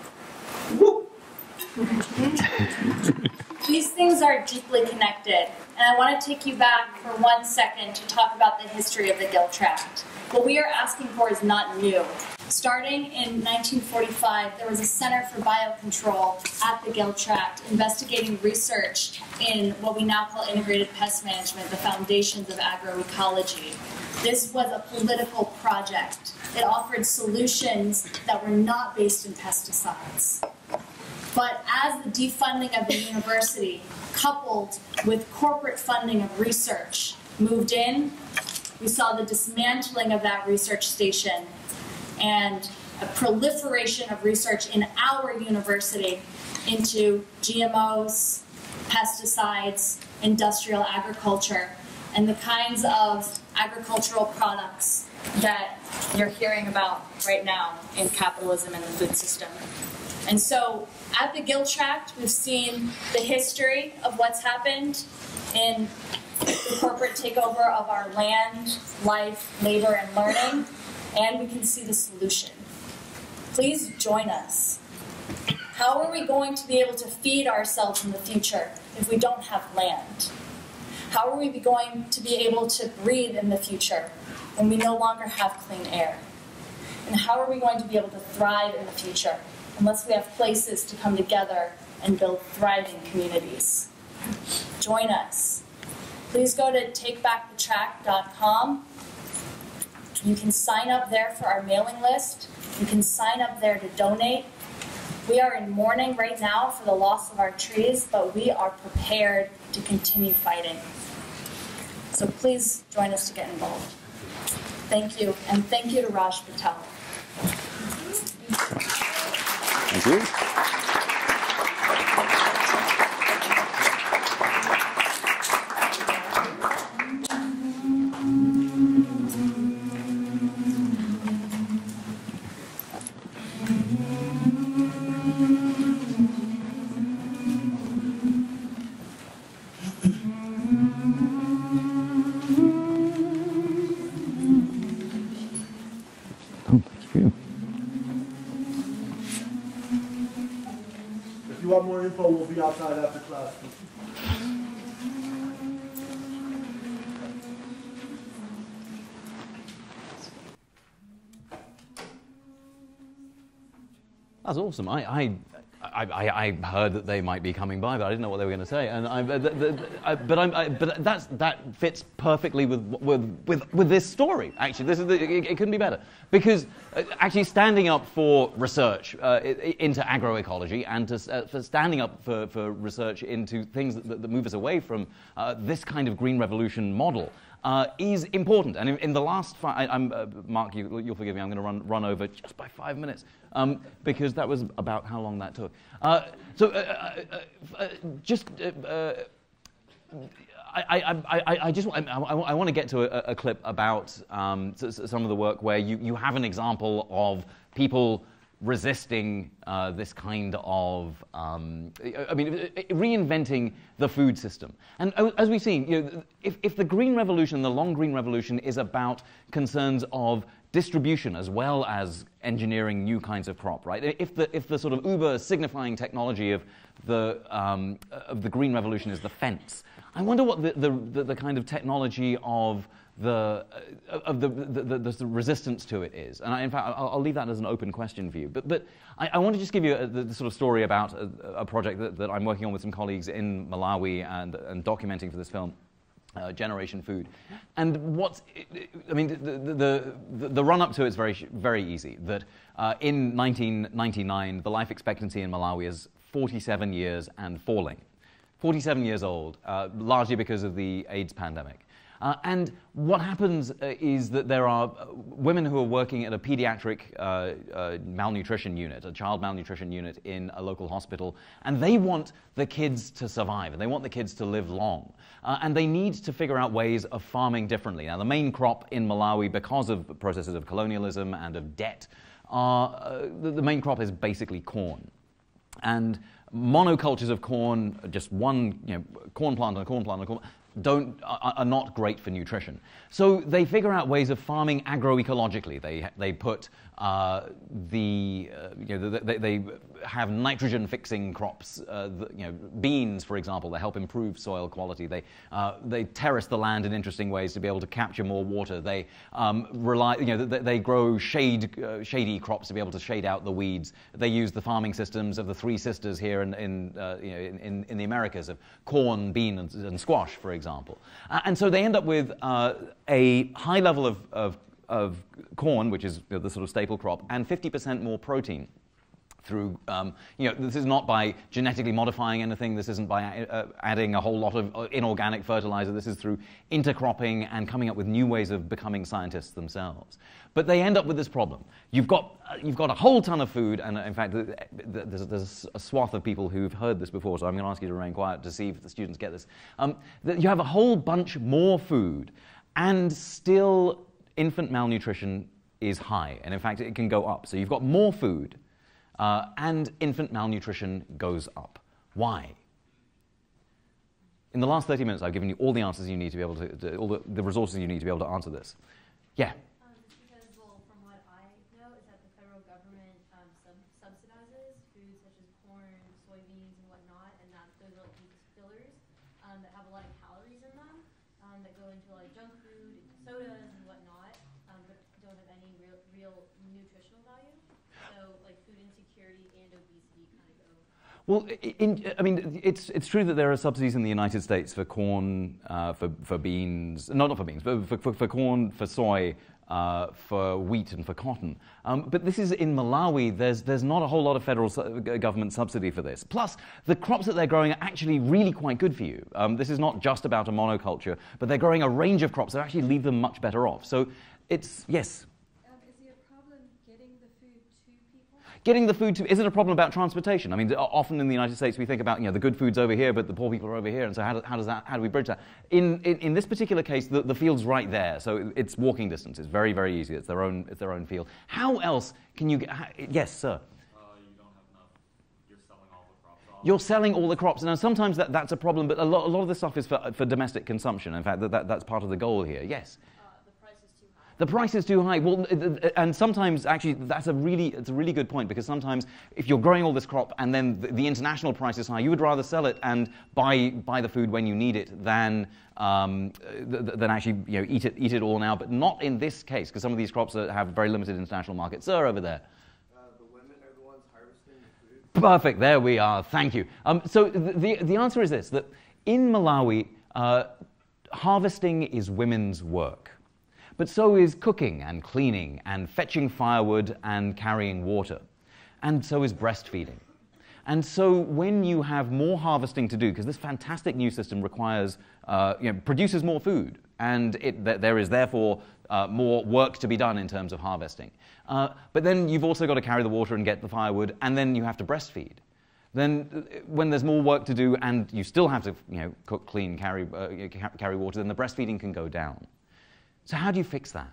These things are deeply connected, and I want to take you back for one second to talk about the history of the Gill Tract. What we are asking for is not new. Starting in nineteen forty-five, there was a Center for Biocontrol at the Gill Tract investigating research in what we now call integrated pest management, the foundations of agroecology. This was a political project. It offered solutions that were not based in pesticides. But as the defunding of the university, coupled with corporate funding of research, moved in, We saw the dismantling of that research station and a proliferation of research in our university into G M Os, pesticides, industrial agriculture, and the kinds of agricultural products that you're hearing about right now in capitalism and the food system. And so at the Gill Tract, we've seen the history of what's happened in the corporate takeover of our land, life, labor, and learning, and we can see the solution. Please join us. How are we going to be able to feed ourselves in the future if we don't have land? How are we going to be able to breathe in the future when we no longer have clean air? And how are we going to be able to thrive in the future unless we have places to come together and build thriving communities? Join us. Please go to take back the tract dot com. You can sign up there for our mailing list. You can sign up there to donate. We are in mourning right now for the loss of our trees, but we are prepared to continue fighting. So please join us to get involved. Thank you, and thank you to Raj Patel. Thank you. If you want more info, we'll be outside after class. That's awesome. I, I, I, I heard that they might be coming by, but I didn't know what they were going to say. And I, the, the, I, but I'm, I, but that's that fits perfectly with with with, with this story. Actually, this is the, it, it couldn't be better because uh, actually standing up for research uh, into agroecology and to, uh, for standing up for, for research into things that, that move us away from uh, this kind of green revolution model. Uh, is important, and in, in the last five, I, I'm, uh, Mark, you, you'll forgive me, I'm going to run run over just by five minutes, um, because that was about how long that took. Uh, so, uh, uh, uh, just, uh, uh, I, I, I, I just, I, I, I want to get to a, a clip about um, some of the work where you, you have an example of people resisting uh, this kind of, um, I mean, reinventing the food system. And as we've seen, you know, if, if the green revolution, the long green revolution, is about concerns of distribution as well as engineering new kinds of crop, right? If the if the sort of uber signifying technology of the um, of the green revolution is the fence, I wonder what the the, the, the kind of technology of the uh, of the the, the the resistance to it is. And I, in fact, I'll, I'll leave that as an open question for you. But but I, I want to just give you a, the, the sort of story about a, a project that, that I'm working on with some colleagues in Malawi and and documenting for this film. Uh, Generation Food, and what's I mean the the the, the run up to it is very very easy. That uh, in nineteen ninety-nine the life expectancy in Malawi is forty-seven years and falling, forty-seven years old, uh, largely because of the AIDS pandemic. Uh, and what happens uh, is that there are uh, women who are working at a pediatric uh, uh, malnutrition unit, a child malnutrition unit in a local hospital, and they want the kids to survive, and they want the kids to live long. Uh, and they need to figure out ways of farming differently. Now, the main crop in Malawi, because of processes of colonialism and of debt, are, uh, the, the main crop is basically corn. And monocultures of corn, just one you know, corn plant and a corn plant and a corn plant, don't are, are not great for nutrition. So they figure out ways of farming agroecologically. They they put uh, the uh, you know they, they have nitrogen fixing crops. Uh, the, you know beans, for example, that help improve soil quality. They uh, they terrace the land in interesting ways to be able to capture more water. They um, rely you know they, they grow shade uh, shady crops to be able to shade out the weeds. They use the farming systems of the Three Sisters here in in uh, you know in, in, in the Americas of corn, bean, and, and squash, for example. Example. Uh, and so they end up with uh, a high level of, of, of corn, which is you know, the sort of staple crop, and fifty percent more protein. through, um, you know, this is not by genetically modifying anything. This isn't by uh, adding a whole lot of inorganic fertilizer. This is through intercropping and coming up with new ways of becoming scientists themselves. But they end up with this problem. You've got, uh, you've got a whole ton of food, and uh, in fact, th th there's, there's a swath of people who've heard this before, so I'm going to ask you to remain quiet to see if the students get this. Um, that you have a whole bunch more food, and still infant malnutrition is high, and in fact, it can go up. So you've got more food, Uh, and infant malnutrition goes up. Why? In the last thirty minutes, I've given you all the answers you need to be able to, to all the, the resources you need to be able to answer this. Yeah? Um, it's because, well, from what I know, is that the federal government um, sub subsidizes foods such as corn, soybeans, and whatnot, and that those are like these fillers um, that have a lot of calories in them um, that go into like junk food, sodas, and whatnot, um, but don't have any real, real nutritional value. So, like, food insecurity and obesity kind of go. Well, in, I mean, it's it's true that there are subsidies in the United States for corn, uh, for for beans, not not for beans, but for for, for corn, for soy, uh, for wheat, and for cotton. Um, but this is in Malawi. There's there's not a whole lot of federal su government subsidy for this. Plus, the crops that they're growing are actually really quite good for you. Um, this is not just about a monoculture, but they're growing a range of crops that actually leave them much better off. So, it's yes. Getting the food to, is it a problem about transportation? I mean, often in the United States we think about, you know, the good food's over here, but the poor people are over here, and so how, do, how does that, how do we bridge that? In, in, in this particular case, the, the field's right there, so it's walking distance. It's very, very easy. It's their own, it's their own field. How else can you get, how, yes, sir? Uh, you don't have enough. You're selling all the crops off. You're selling all the crops. Now, sometimes that, that's a problem, but a lot, a lot of this stuff is for, for domestic consumption. In fact, that, that, that's part of the goal here. Yes? The price is too high. Well, and sometimes, actually, that's a really, it's a really good point, because sometimes if you're growing all this crop and then the, the international price is high, you would rather sell it and buy buy the food when you need it than um, th than actually, you know, eat it eat it all now. But not in this case, because some of these crops are, have very limited international markets. Sir, over there. Uh, the women are the ones harvesting the food. Perfect. There we are. Thank you. Um, so the, the the answer is this: that in Malawi, uh, harvesting is women's work. But so is cooking and cleaning and fetching firewood and carrying water. And so is breastfeeding. And so when you have more harvesting to do, because this fantastic new system requires, uh, you know, produces more food, and it, th there is therefore uh, more work to be done in terms of harvesting. Uh, but then you've also got to carry the water and get the firewood, and then you have to breastfeed. Then when there's more work to do and you still have to, you know, cook, clean, carry, uh, carry water, then the breastfeeding can go down. So how do you fix that?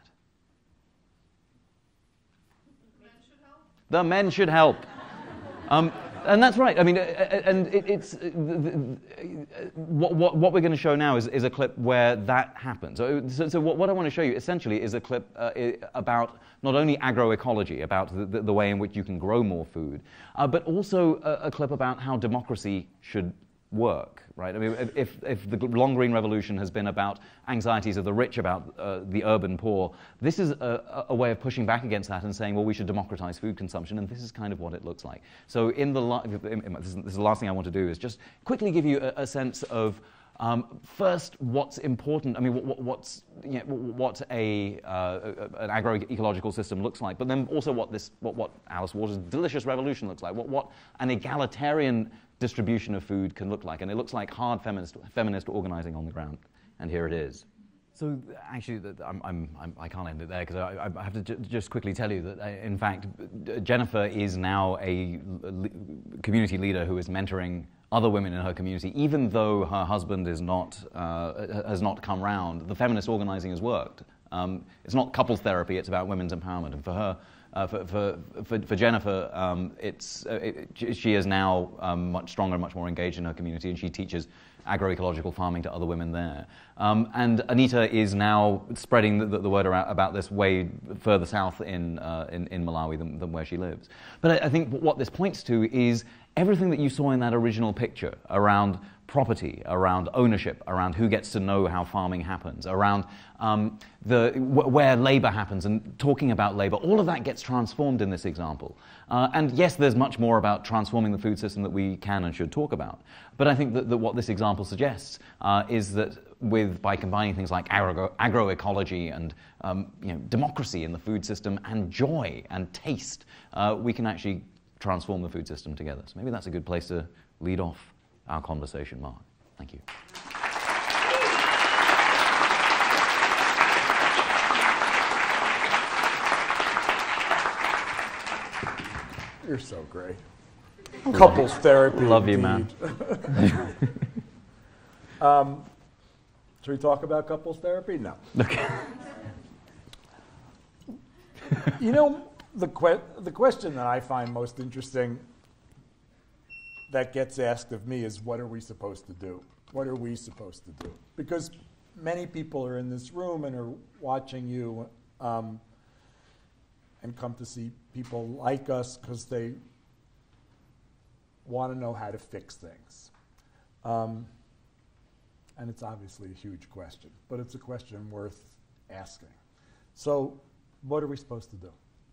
Men should help. The men should help. Um, and that's right. I mean, and it, it's uh, what, what, what we're going to show now is, is a clip where that happens. So, so, so what, what I want to show you essentially is a clip uh, about not only agroecology, about the, the way in which you can grow more food, uh, but also a, a clip about how democracy should work, right? I mean, if, if the long green revolution has been about anxieties of the rich about uh, the urban poor, this is a, a way of pushing back against that and saying, well, we should democratize food consumption, and this is kind of what it looks like. So in the, in, in, this, is, this is the last thing I want to do is just quickly give you a, a sense of Um, first, what's important, I mean, what, what's, you know, what a, uh, an agroecological system looks like, but then also what, this, what, what Alice Waters' delicious revolution looks like, what, what an egalitarian distribution of food can look like. And it looks like hard feminist, feminist organizing on the ground. And here it is. So actually, I'm, I'm, I'm, I can't end it there, because I, I have to j just quickly tell you that, uh, in fact, Jennifer is now a community leader who is mentoring other women in her community, even though her husband is not, uh, has not come round. The feminist organizing has worked. Um, it's not couples therapy, it's about women's empowerment. And for her, uh, for, for, for, for Jennifer, um, it's, uh, it, she is now um, much stronger and much more engaged in her community, and she teaches agroecological farming to other women there. Um, and Anita is now spreading the, the word around about this way further south in, uh, in, in Malawi than, than where she lives. But I, I think what this points to is everything that you saw in that original picture around property, around ownership, around who gets to know how farming happens, around um, the, wh where labor happens, and talking about labor, all of that gets transformed in this example. Uh, and yes, there's much more about transforming the food system that we can and should talk about. But I think that, that what this example suggests uh, is that with, by combining things like agro agroecology and um, you know, democracy in the food system and joy and taste, uh, we can actually transform the food system together. So maybe that's a good place to lead off our conversation, Mark. Thank you. You're so great. Couples therapy. Love you, man. um, should we talk about couples therapy? No. Okay. You know, the que- the question that I find most interesting that gets asked of me is, what are we supposed to do? What are we supposed to do? Because many people are in this room and are watching you um, and come to see people like us because they want to know how to fix things. Um, and it's obviously a huge question, but it's a question worth asking. So what are we supposed to do?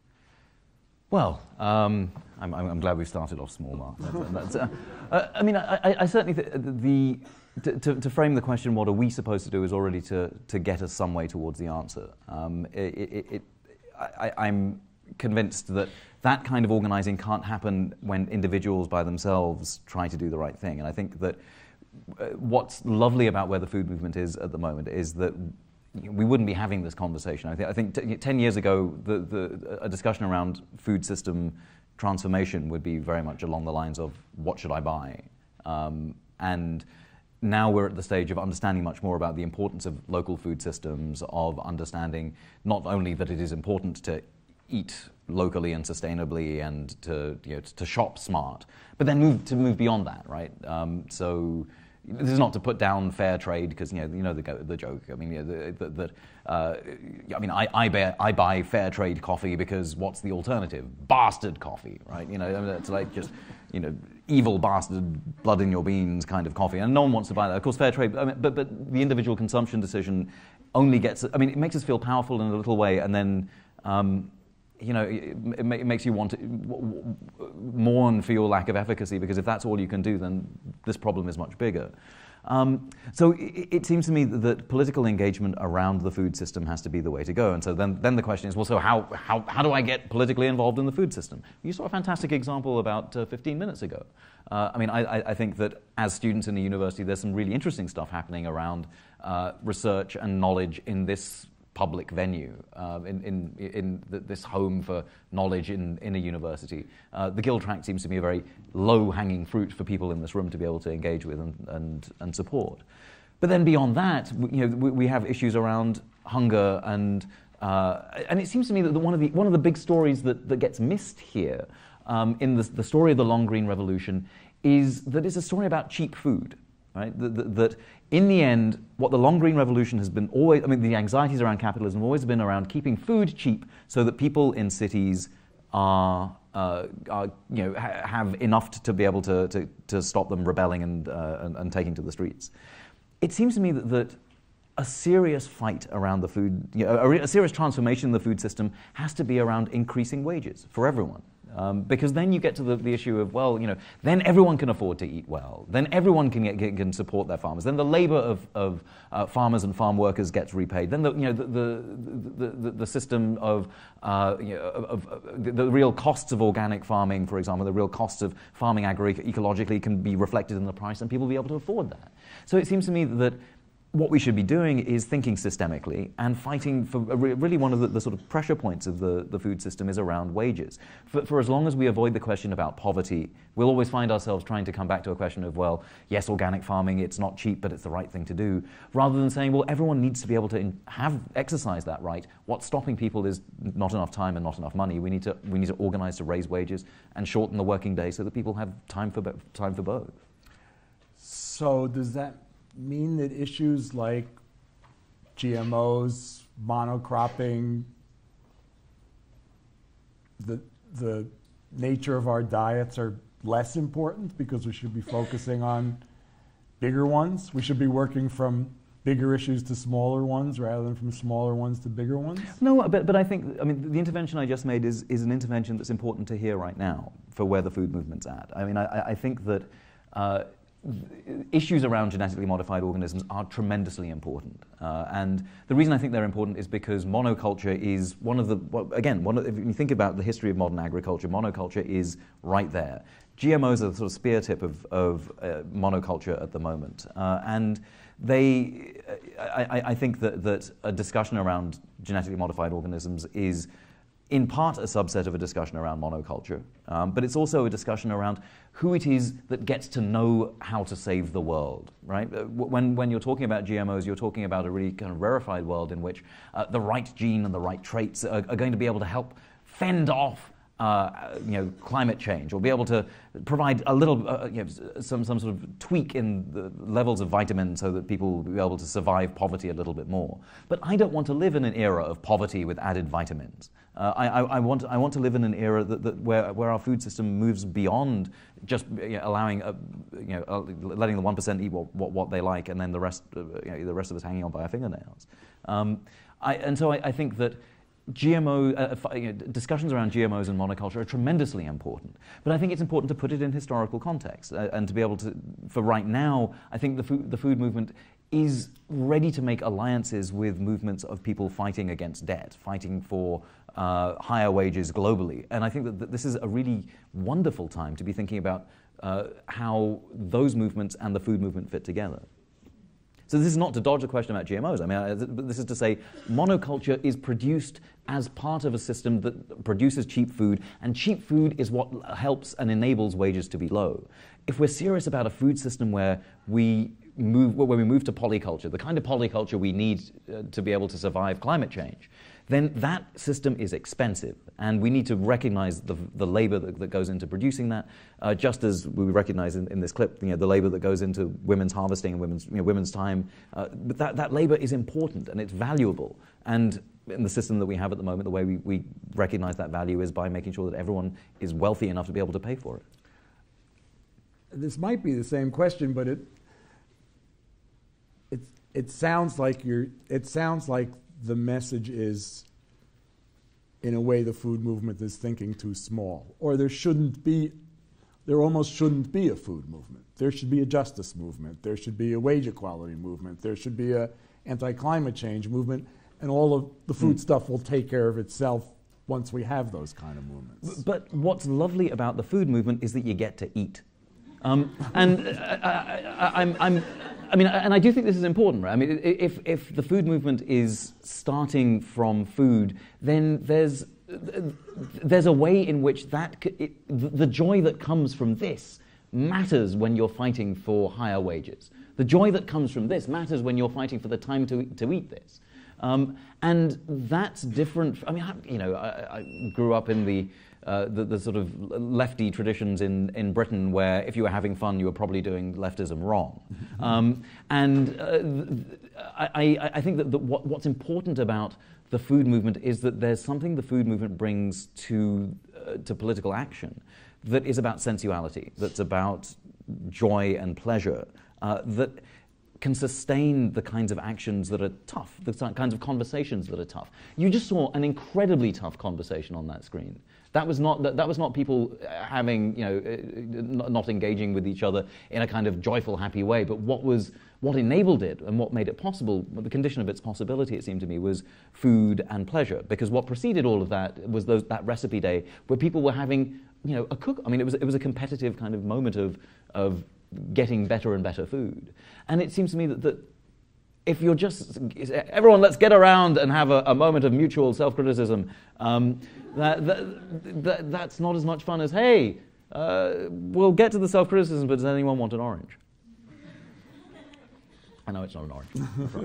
Well, um, I'm, I'm glad we started off small, Mark. That's, that's, uh, uh, I mean, I, I, I certainly think the to, to, to frame the question, what are we supposed to do, is already to, to get us some way towards the answer. Um, it, it, it, I, I'm convinced that that kind of organizing can't happen when individuals by themselves try to do the right thing. And I think that uh, what's lovely about where the food movement is at the moment is that we wouldn't be having this conversation. I think, I think t- ten years ago, the, the, a discussion around food system transformation would be very much along the lines of, what should I buy? Um, and now we're at the stage of understanding much more about the importance of local food systems, of understanding not only that it is important to eat locally and sustainably and to, you know, to shop smart, but then move to move beyond that, right? Um, so this is not to put down fair trade, because you know you know the the joke. I mean, you know, the, the, the, uh, I mean, I I buy, I buy fair trade coffee because what's the alternative? Bastard coffee, right? You know, I mean, it's like just you know evil bastard, blood in your beans kind of coffee, and no one wants to buy that. Of course, fair trade. I mean, but but the individual consumption decision only gets. I mean, it makes us feel powerful in a little way, and then. Um, You know, it, it, ma- it makes you want to w- w- mourn for your lack of efficacy, because if that's all you can do, then this problem is much bigger. Um, so it, it seems to me that, that political engagement around the food system has to be the way to go. And so then, then the question is, well, so how, how, how do I get politically involved in the food system? You saw a fantastic example about uh, fifteen minutes ago. Uh, I mean, I, I think that as students in the university, there's some really interesting stuff happening around uh, research and knowledge in this public venue, uh, in, in, in the, this home for knowledge in, in a university. Uh, the Guild Tract seems to be a very low-hanging fruit for people in this room to be able to engage with and, and, and support. But then beyond that, we, you know, we, we have issues around hunger, and uh, and it seems to me that the, one of the one of the big stories that, that gets missed here um, in the, the story of the Long Green Revolution is that it's a story about cheap food. Right? That, that, that in the end, what the Long Green Revolution has been always, I mean, the anxieties around capitalism have always been around keeping food cheap so that people in cities are, uh, are you know, ha- have enough to, to be able to, to, to stop them rebelling and, uh, and, and taking to the streets. It seems to me that, that a serious fight around the food, you know, a, re- a serious transformation in the food system has to be around increasing wages for everyone. Um, because then you get to the, the issue of, well, you know, then everyone can afford to eat well. Then everyone can get, can, can support their farmers. Then the labor of, of uh, farmers and farm workers gets repaid. Then the, you know, the, the, the, the system of, uh, you know, of, of the, the real costs of organic farming, for example, the real costs of farming agroecologically can be reflected in the price, and people will be able to afford that. So it seems to me that what we should be doing is thinking systemically and fighting for really one of the, the sort of pressure points of the, the food system is around wages. For, for as long as we avoid the question about poverty, we'll always find ourselves trying to come back to a question of, well, yes, organic farming, it's not cheap, but it's the right thing to do, rather than saying, well, everyone needs to be able to in, have exercise that right. What's stopping people is not enough time and not enough money. We need to we need to organize to raise wages and shorten the working day so that people have time for time for both. So does that mean that issues like G M Os, monocropping, the the nature of our diets are less important because we should be focusing on bigger ones? We should be working from bigger issues to smaller ones rather than from smaller ones to bigger ones? No, but, but I think, I mean, the intervention I just made is, is an intervention that's important to hear right now for where the food movement's at. I mean, I, I think that uh, issues around genetically modified organisms are tremendously important. Uh, and the reason I think they're important is because monoculture is one of the, well, again, one of, if you think about the history of modern agriculture, monoculture is right there. G M Os are the sort of spear tip of, of uh, monoculture at the moment. Uh, and they, I, I think that, that a discussion around genetically modified organisms is in part a subset of a discussion around monoculture, um, but it's also a discussion around who it is that gets to know how to save the world, right? Uh, when, when you're talking about G M Os, you're talking about a really kind of rarefied world in which uh, the right gene and the right traits are, are going to be able to help fend off Uh, you know, climate change, or be able to provide a little, uh, you know, some some sort of tweak in the levels of vitamin so that people will be able to survive poverty a little bit more. But I don't want to live in an era of poverty with added vitamins. Uh, I, I, I want I want to live in an era that, that where where our food system moves beyond just you know, allowing, uh, you know, uh, letting the one percent eat what, what what they like, and then the rest, uh, you know, the rest of us hanging on by our fingernails. Um, I, and so I, I think that G M O, uh, you know, discussions around G M Os and monoculture are tremendously important. But I think it's important to put it in historical context uh, and to be able to, for right now, I think the food, the food movement is ready to make alliances with movements of people fighting against debt, fighting for uh, higher wages globally. And I think that, that this is a really wonderful time to be thinking about uh, how those movements and the food movement fit together. So this is not to dodge the question about G M Os. I mean, this is to say monoculture is produced as part of a system that produces cheap food, and cheap food is what helps and enables wages to be low. If we're serious about a food system where we move, where we move to polyculture, the kind of polyculture we need uh, to be able to survive climate change, then that system is expensive, and we need to recognize the, the labor that, that goes into producing that, uh, just as we recognize in, in this clip, you know, the labor that goes into women's harvesting and women's, you know, women's time. Uh, but that, that labor is important and it's valuable. And in the system that we have at the moment, the way we, we recognize that value is by making sure that everyone is wealthy enough to be able to pay for it. This might be the same question, but it it it sounds like you're. It sounds like the message is, in a way, the food movement is thinking too small, or there shouldn't be, there almost shouldn't be a food movement. There should be a justice movement. There should be a wage equality movement. There should be a anti-climate change movement, and all of the food mm. stuff will take care of itself once we have those kind of movements. But what's lovely about the food movement is that you get to eat. Um, and I, I, I'm, I'm, I mean, and I do think this is important, right? I mean, if if the food movement is starting from food, then there's there's a way in which that it, the joy that comes from this matters when you're fighting for higher wages. The joy that comes from this matters when you're fighting for the time to to eat this, um, and that's different. I mean, I, you know, I, I grew up in the. Uh, the, the sort of lefty traditions in, in Britain where if you were having fun, you were probably doing leftism wrong. Um, and uh, I, I think that the, what, what's important about the food movement is that there's something the food movement brings to, uh, to political action that is about sensuality, that's about joy and pleasure, uh, that can sustain the kinds of actions that are tough, the kinds of conversations that are tough. You just saw an incredibly tough conversation on that screen. That was not that, that was not people having, you know, not engaging with each other in a kind of joyful, happy way. But what was what enabled it and what made it possible, the condition of its possibility, it seemed to me, was food and pleasure. Because what preceded all of that was those, that recipe day where people were having, you know, a cook. I mean, it was it was a competitive kind of moment of of getting better and better food. And it seems to me that, that if you're just, everyone let's get around and have a, a moment of mutual self-criticism, um, that, that, that, that's not as much fun as, hey, uh, we'll get to the self-criticism, but does anyone want an orange? I know it's not an orange.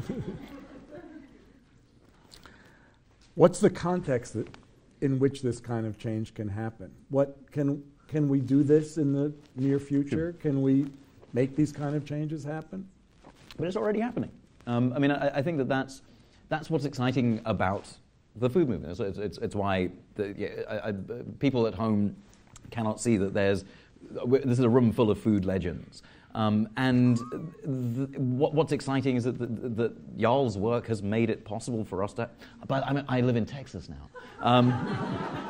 What's the context that, in which this kind of change can happen? What can can we do this in the near future? Sure. Can we make these kind of changes happen? But it's already happening. Um, I mean, I, I think that that's, that's what's exciting about the food movement. It's, it's, it's why the, yeah, I, I, people at home cannot see that there's, this is a room full of food legends. Um, and th- what, what's exciting is that, that, that Jarl's work has made it possible for us to, but I mean, I live in Texas now. Um,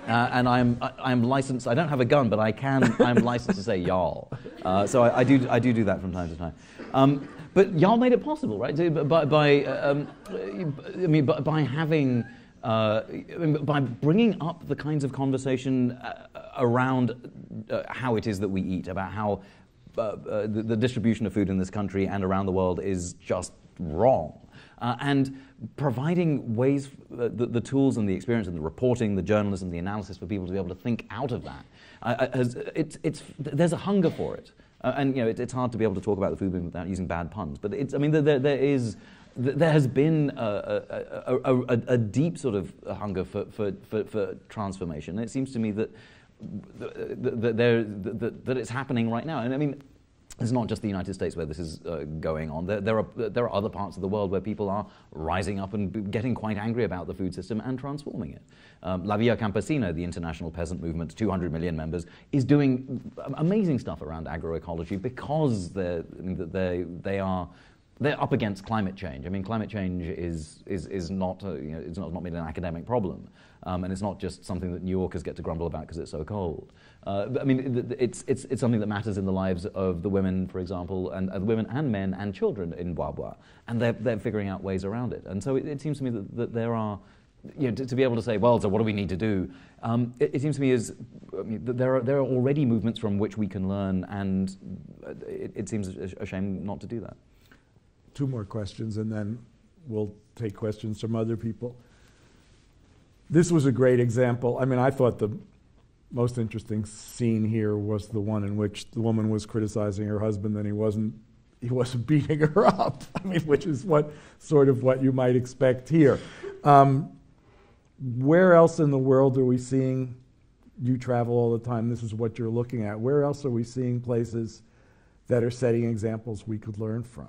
Uh, and I'm I, I'm licensed. I don't have a gun, but I can. I'm licensed to say y'all. Uh, so I, I do I do do that from time to time. Um, but y'all made it possible, right? By by um, I mean by, by having uh, I mean, by bringing up the kinds of conversation uh, around uh, how it is that we eat, about how uh, uh, the, the distribution of food in this country and around the world is just wrong. Uh, and providing ways, uh, the, the tools and the experience and the reporting, the journalism, the analysis for people to be able to think out of that. Uh, has, it's, it's, there's a hunger for it. Uh, and you know, it, it's hard to be able to talk about the food movement without using bad puns. But it's, I mean, there, there is, there has been a, a, a, a, a deep sort of hunger for, for, for, for transformation. And it seems to me that, that, that, that, that it's happening right now. And I mean, it's not just the United States where this is uh, going on. There, there, are, there are other parts of the world where people are rising up and getting quite angry about the food system and transforming it. Um, La Via Campesina, the international peasant movement, two hundred million members, is doing amazing stuff around agroecology because they're, they they are they're up against climate change. I mean, climate change is is is not a, you know, it's not not made an academic problem, um, and it's not just something that New Yorkers get to grumble about because it's so cold. Uh, but, I mean, it's it's it's something that matters in the lives of the women, for example, and uh, the women and men and children in Bwabwa, and they're they're figuring out ways around it. And so it, it seems to me that, that there are, you know, to, to be able to say, well, so what do we need to do? Um, it, it seems to me is I mean, that there are there are already movements from which we can learn, and it, it seems a shame not to do that. Two more questions, and then we'll take questions from other people. This was a great example. I mean, I thought the most interesting scene here was the one in which the woman was criticizing her husband and he wasn't he wasn't beating her up. I mean, which is what sort of what you might expect here. Um, where else in the world are we seeing? You travel all the time. This is what you're looking at. Where else are we seeing places that are setting examples we could learn from?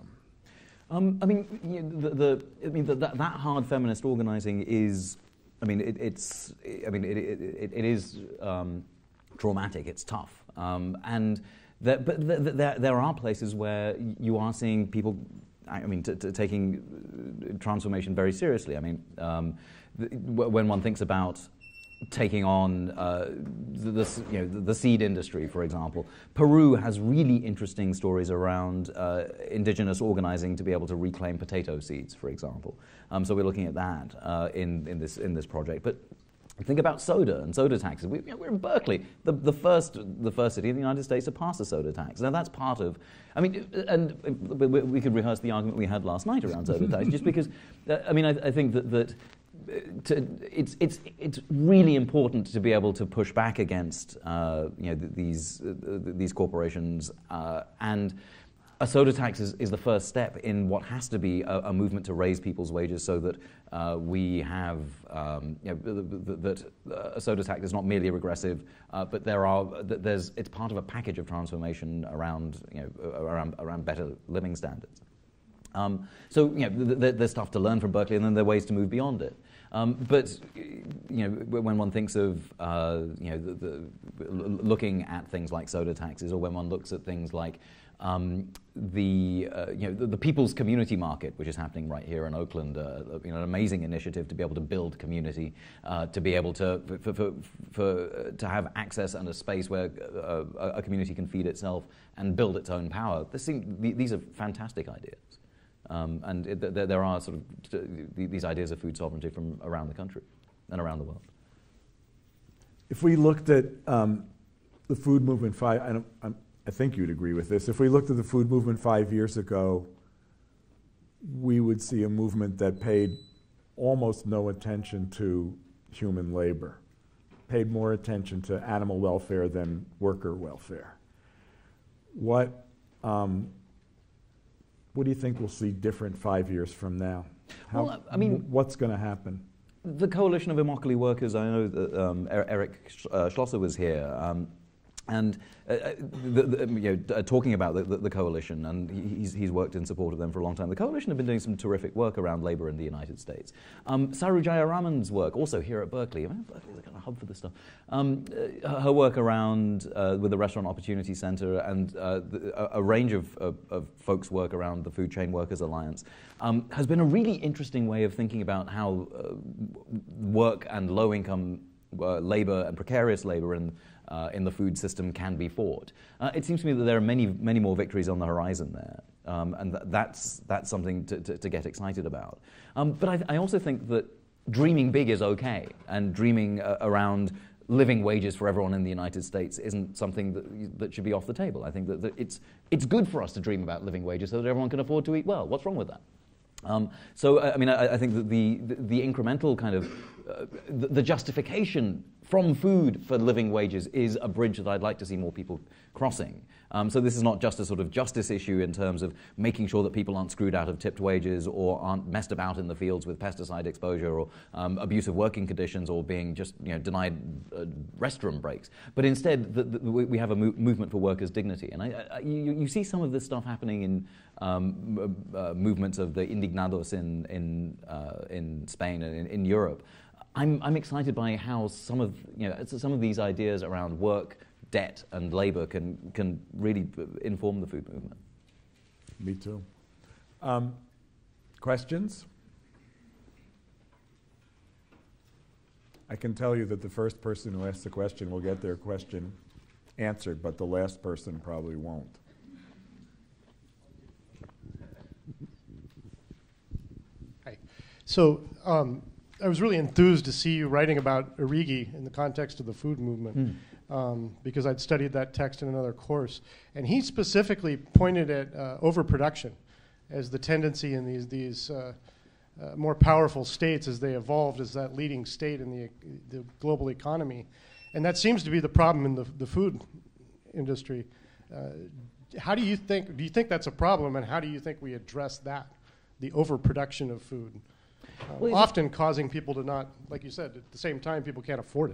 Um, I mean, you know, the, the I mean the, that, that hard feminist organizing is. I mean, it, it's. I mean, it, it, it is um, traumatic. It's tough, um, and there, but th th there there are places where you are seeing people. I mean, t t taking transformation very seriously. I mean, um, when one thinks about taking on uh, the, the, you know, the, the seed industry, for example. Peru has really interesting stories around uh, indigenous organizing to be able to reclaim potato seeds, for example. Um, so we're looking at that uh, in, in, this, in this project. But think about soda and soda taxes. We, you know, we're in Berkeley, the, the, first, the first city in the United States to pass a soda tax. Now that's part of, I mean, and we, we could rehearse the argument we had last night around soda tax, just because, uh, I mean, I, I think that, that To, it's, it's, it's really important to be able to push back against uh, you know, th these, uh, th these corporations, uh, and a soda tax is, is the first step in what has to be a, a movement to raise people's wages so that uh, we have, um, you know, th th that a soda tax is not merely regressive, uh, but there are, th there's, it's part of a package of transformation around, you know, around, around better living standards. Um, so, you know, th th there's stuff to learn from Berkeley, and then there are ways to move beyond it. Um, but, you know, when one thinks of, uh, you know, the, the, looking at things like soda taxes, or when one looks at things like um, the, uh, you know, the, the People's Community Market, which is happening right here in Oakland, uh, you know, an amazing initiative to be able to build community, uh, to be able to, for, for, for, uh, to have access and a space where uh, a community can feed itself and build its own power. This seem, these are fantastic ideas. Um, and it, th there are sort of t these ideas of food sovereignty from around the country and around the world. If we looked at um, the food movement five, I, don't, I'm, I think you'd agree with this. If we looked at the food movement five years ago, we would see a movement that paid almost no attention to human labor, paid more attention to animal welfare than worker welfare. What um, What do you think we'll see different five years from now? How, well, I mean, what's going to happen? The Coalition of Immokalee Workers, I know that um, Eric uh, Schlosser was here, um, and uh, the, the, you know, uh, talking about the, the, the coalition, and he's, he's worked in support of them for a long time. The coalition have been doing some terrific work around labor in the United States. Um, Saru Jayaraman's work, also here at Berkeley, I mean, Berkeley's a kind of hub for this stuff. Um, uh, her work around uh, with the Restaurant Opportunity Center, and uh, the, a, a range of, of, of folks' work around the Food Chain Workers Alliance, um, has been a really interesting way of thinking about how uh, work and low-income uh, labor and precarious labor in, uh, in the food system can be fought. Uh, it seems to me that there are many, many more victories on the horizon there. Um, and th- that's, that's something to, to, to get excited about. Um, but I, I also think that dreaming big is okay, and dreaming uh, around living wages for everyone in the United States isn't something that, that should be off the table. I think that, that it's, it's good for us to dream about living wages so that everyone can afford to eat well. What's wrong with that? Um, so, I mean, I, I think that the, the, the incremental kind of, uh, the, the justification from food for living wages is a bridge that I'd like to see more people crossing. Um, so this is not just a sort of justice issue in terms of making sure that people aren't screwed out of tipped wages or aren't messed about in the fields with pesticide exposure or um, abusive working conditions or being just you know, denied uh, restroom breaks. But instead, the, the, we have a mo- movement for workers' dignity. And I, I, you, you see some of this stuff happening in um, uh, movements of the indignados in, in, uh, in Spain and in, in Europe. I'm, I'm excited by how some of, you know, some of these ideas around work, debt, and labor can, can really inform the food movement. Me too. Um, questions? I can tell you that the first person who asks the question will get their question answered, but the last person probably won't. Hi. So, um, I was really enthused to see you writing about Origi in the context of the food movement, mm. um, because I'd studied that text in another course. And he specifically pointed at uh, overproduction as the tendency in these, these uh, uh, more powerful states as they evolved as that leading state in the, the global economy. And that seems to be the problem in the, the food industry. Uh, how do you think, do you think that's a problem, and how do you think we address that, the overproduction of food? Um, well, often causing people to not, like you said, at the same time, people can't afford it.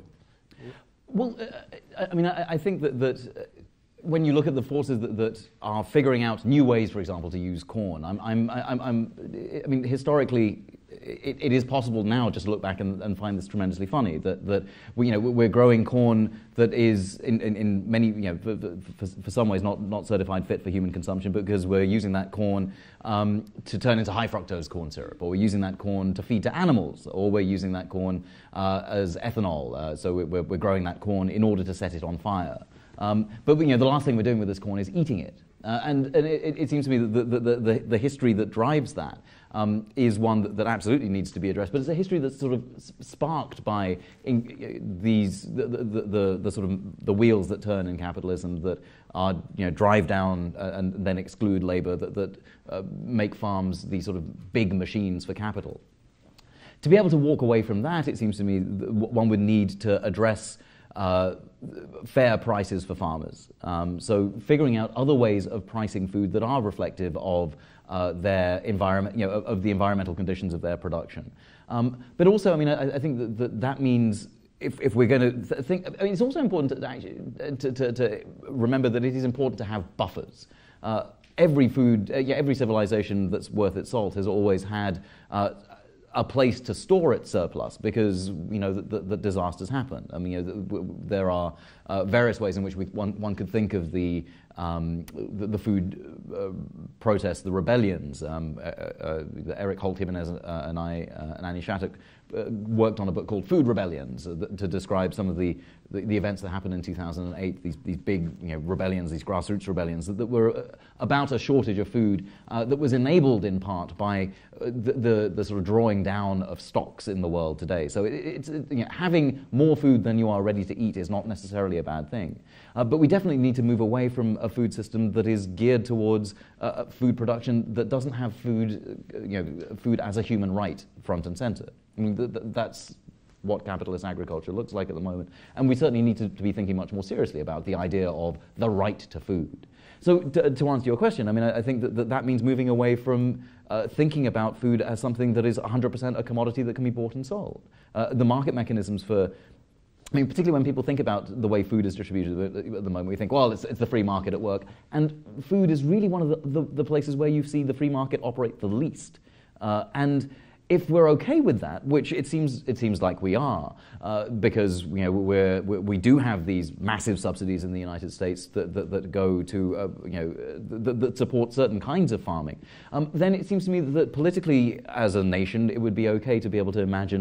Well, uh, I mean, I, I think that, that uh, when you look at the forces that, that are figuring out new ways, for example, to use corn, I'm, I'm, I'm, I'm I mean, historically, it, it is possible now just to look back and, and find this tremendously funny that that we, you know, we're growing corn that is in, in, in many, you know, for, for, for some ways not, not certified fit for human consumption, because we're using that corn um, to turn into high fructose corn syrup, or we're using that corn to feed to animals, or we're using that corn uh, as ethanol. Uh, so we're, we're growing that corn in order to set it on fire. Um, but you know, the last thing we're doing with this corn is eating it. Uh, and and it, it seems to me that the, the, the, the history that drives that um, is one that, that absolutely needs to be addressed. But it's a history that's sort of sparked by in, these the, the, the, the sort of the wheels that turn in capitalism that are you know drive down uh, and then exclude labor, that that uh, make farms these sort of big machines for capital. To be able to walk away from that, it seems to me that one would need to address Uh, fair prices for farmers. Um, so figuring out other ways of pricing food that are reflective of uh, their environment, you know, of, of the environmental conditions of their production. Um, but also, I mean, I, I think that, that that means if, if we're going to th- think, I mean, it's also important to, actually, to, to, to remember that it is important to have buffers. Uh, every food, uh, yeah, every civilization that's worth its salt has always had uh, a place to store its surplus, because you know the, the, the disasters happen. I mean, you know, the, there are uh, various ways in which we, one, one could think of the um, the, the food uh, protests, the rebellions. Um, uh, uh, Eric Holt Jimenez uh, and I uh, and Annie Shattuck uh, worked on a book called Food Rebellions uh, th- to describe some of the, the, the events that happened in two thousand eight. These these big you know rebellions, these grassroots rebellions that, that were uh, about a shortage of food uh, that was enabled in part by uh, the, the the sort of drawing down of stocks in the world today. So it, it's you know, having more food than you are ready to eat is not necessarily a bad thing. Uh, but we definitely need to move away from a food system that is geared towards uh, food production that doesn't have food, uh, you know, food as a human right front and center. I mean, th- th- that's what capitalist agriculture looks like at the moment. And we certainly need to, to be thinking much more seriously about the idea of the right to food. So to, to answer your question, I mean, I, I think that, that that means moving away from uh, thinking about food as something that is one hundred percent a commodity that can be bought and sold. Uh, the market mechanisms for I mean, particularly when people think about the way food is distributed at the moment, we think, well, it's, it's the free market at work. And food is really one of the, the, the places where you see the free market operate the least. Uh, and if we're okay with that, which it seems it seems like we are, uh, because you know we're, we're, we do have these massive subsidies in the United States that, that, that go to uh, you know that, that support certain kinds of farming, um, then it seems to me that politically, as a nation, it would be okay to be able to imagine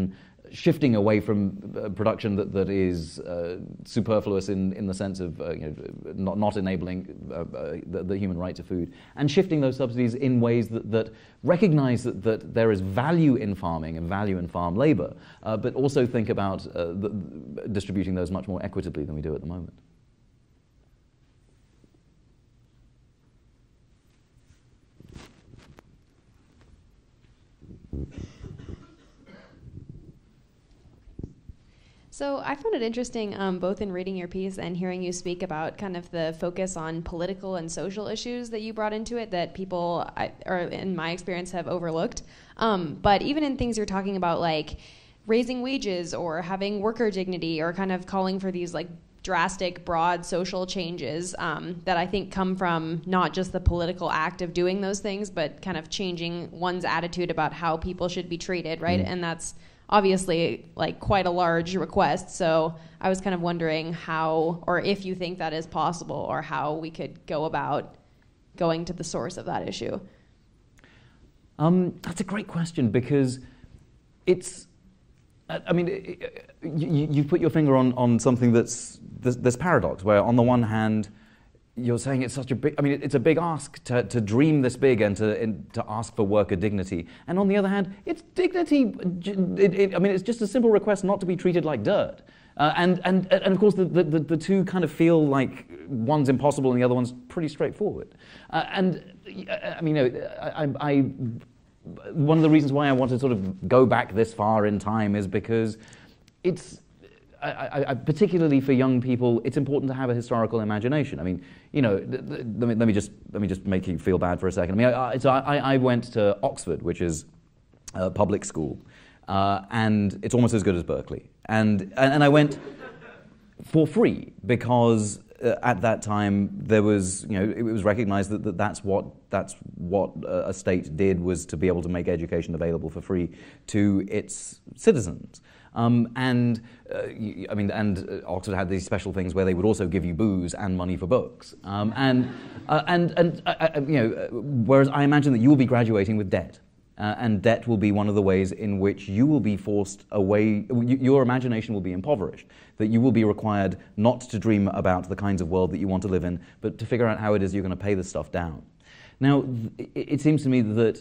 shifting away from uh, production that, that is uh, superfluous in, in the sense of uh, you know, not, not enabling uh, uh, the, the human right to food, and shifting those subsidies in ways that, that recognize that, that there is value in farming and value in farm labor, uh, but also think about uh, the, distributing those much more equitably than we do at the moment. So I found it interesting, um, both in reading your piece and hearing you speak about kind of the focus on political and social issues that you brought into it that people, I, or in my experience, have overlooked. Um, but even in things you're talking about, like raising wages or having worker dignity or kind of calling for these like drastic, broad social changes um, that I think come from not just the political act of doing those things, but kind of changing one's attitude about how people should be treated, right? Mm. And that's obviously like quite a large request. So I was kind of wondering how, or if you think that is possible, or how we could go about going to the source of that issue. Um, that's a great question, because it's, I mean, it, it, you, you put your finger on, on something that's this, this paradox, where on the one hand, you're saying it's such a big, I mean, it's a big ask to, to dream this big and to, and to ask for worker dignity. And on the other hand, it's dignity, it, it, I mean, it's just a simple request not to be treated like dirt. Uh, and, and, and of course, the, the, the two kind of feel like one's impossible and the other one's pretty straightforward. Uh, and, I mean, you know, I, I, one of the reasons why I want to sort of go back this far in time is because it's, I, I, I, particularly for young people, it's important to have a historical imagination. I mean, you know, th th let me let me just let me just make you feel bad for a second. I mean, I, so I, I went to Oxford, which is a public school, uh, and it's almost as good as Berkeley. And and, and I went for free because uh, at that time there was, you know, it was recognized that, that that's what that's what a state did, was to be able to make education available for free to its citizens. Um, and uh, I mean, and Oxford had these special things where they would also give you booze and money for books. Um, and uh, and and uh, uh, you know, whereas I imagine that you will be graduating with debt, uh, and debt will be one of the ways in which you will be forced away. Your imagination will be impoverished. That you will be required not to dream about the kinds of world that you want to live in, but to figure out how it is you're going to pay this stuff down. Now, it, it seems to me that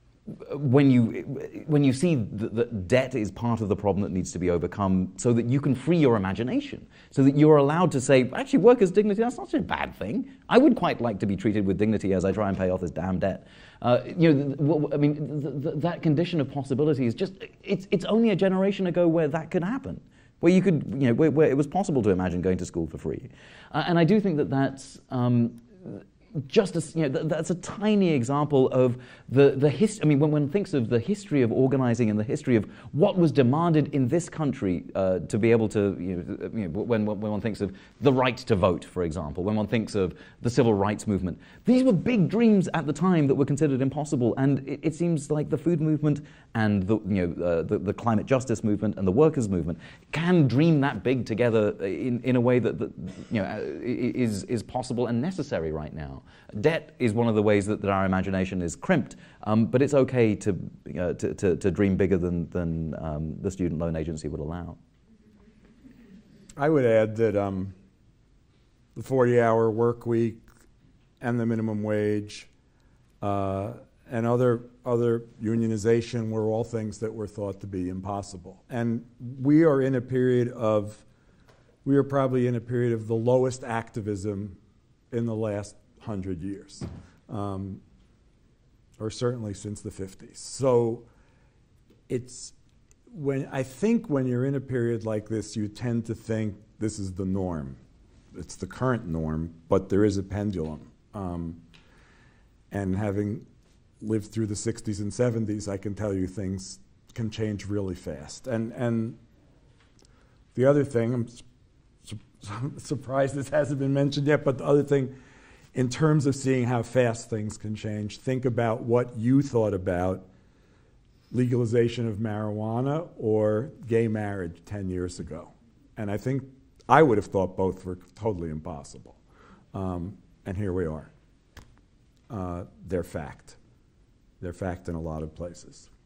when you when you see that, that debt is part of the problem that needs to be overcome, so that you can free your imagination, so that you're allowed to say, actually, workers' dignity, that's not such a bad thing. I would quite like to be treated with dignity as I try and pay off this damn debt. Uh, you know, I mean, th th that condition of possibility is just, it's, it's only a generation ago where that could happen, where you could, you know, where, where it was possible to imagine going to school for free. Uh, and I do think that that's, um, just as, you know, th that's a tiny example of the, the history. I mean, when one thinks of the history of organizing and the history of what was demanded in this country uh, to be able to, you know, you know when, when one thinks of the right to vote, for example, when one thinks of the civil rights movement, these were big dreams at the time that were considered impossible. And it, it seems like the food movement and the, you know, uh, the, the climate justice movement and the workers' movement can dream that big together in, in a way that, that you know, is, is possible and necessary right now. Debt is one of the ways that, that our imagination is crimped, um, but it's okay to, uh, to, to, to dream bigger than, than um, the Student Loan Agency would allow. I would add that um, the forty-hour work week and the minimum wage uh, and other, other unionization were all things that were thought to be impossible. And we are in a period of, we are probably in a period of the lowest activism in the last hundred years, um, or certainly since the fifties. So it's, when I think when you're in a period like this, you tend to think this is the norm. It's the current norm, but there is a pendulum. Um, and having lived through the sixties and seventies, I can tell you things can change really fast. And, and the other thing, I'm, su I'm surprised this hasn't been mentioned yet, but the other thing, in terms of seeing how fast things can change, think about what you thought about legalization of marijuana or gay marriage ten years ago. And I think I would have thought both were totally impossible. Um, and here we are. Uh, they're fact. They're fact in a lot of places.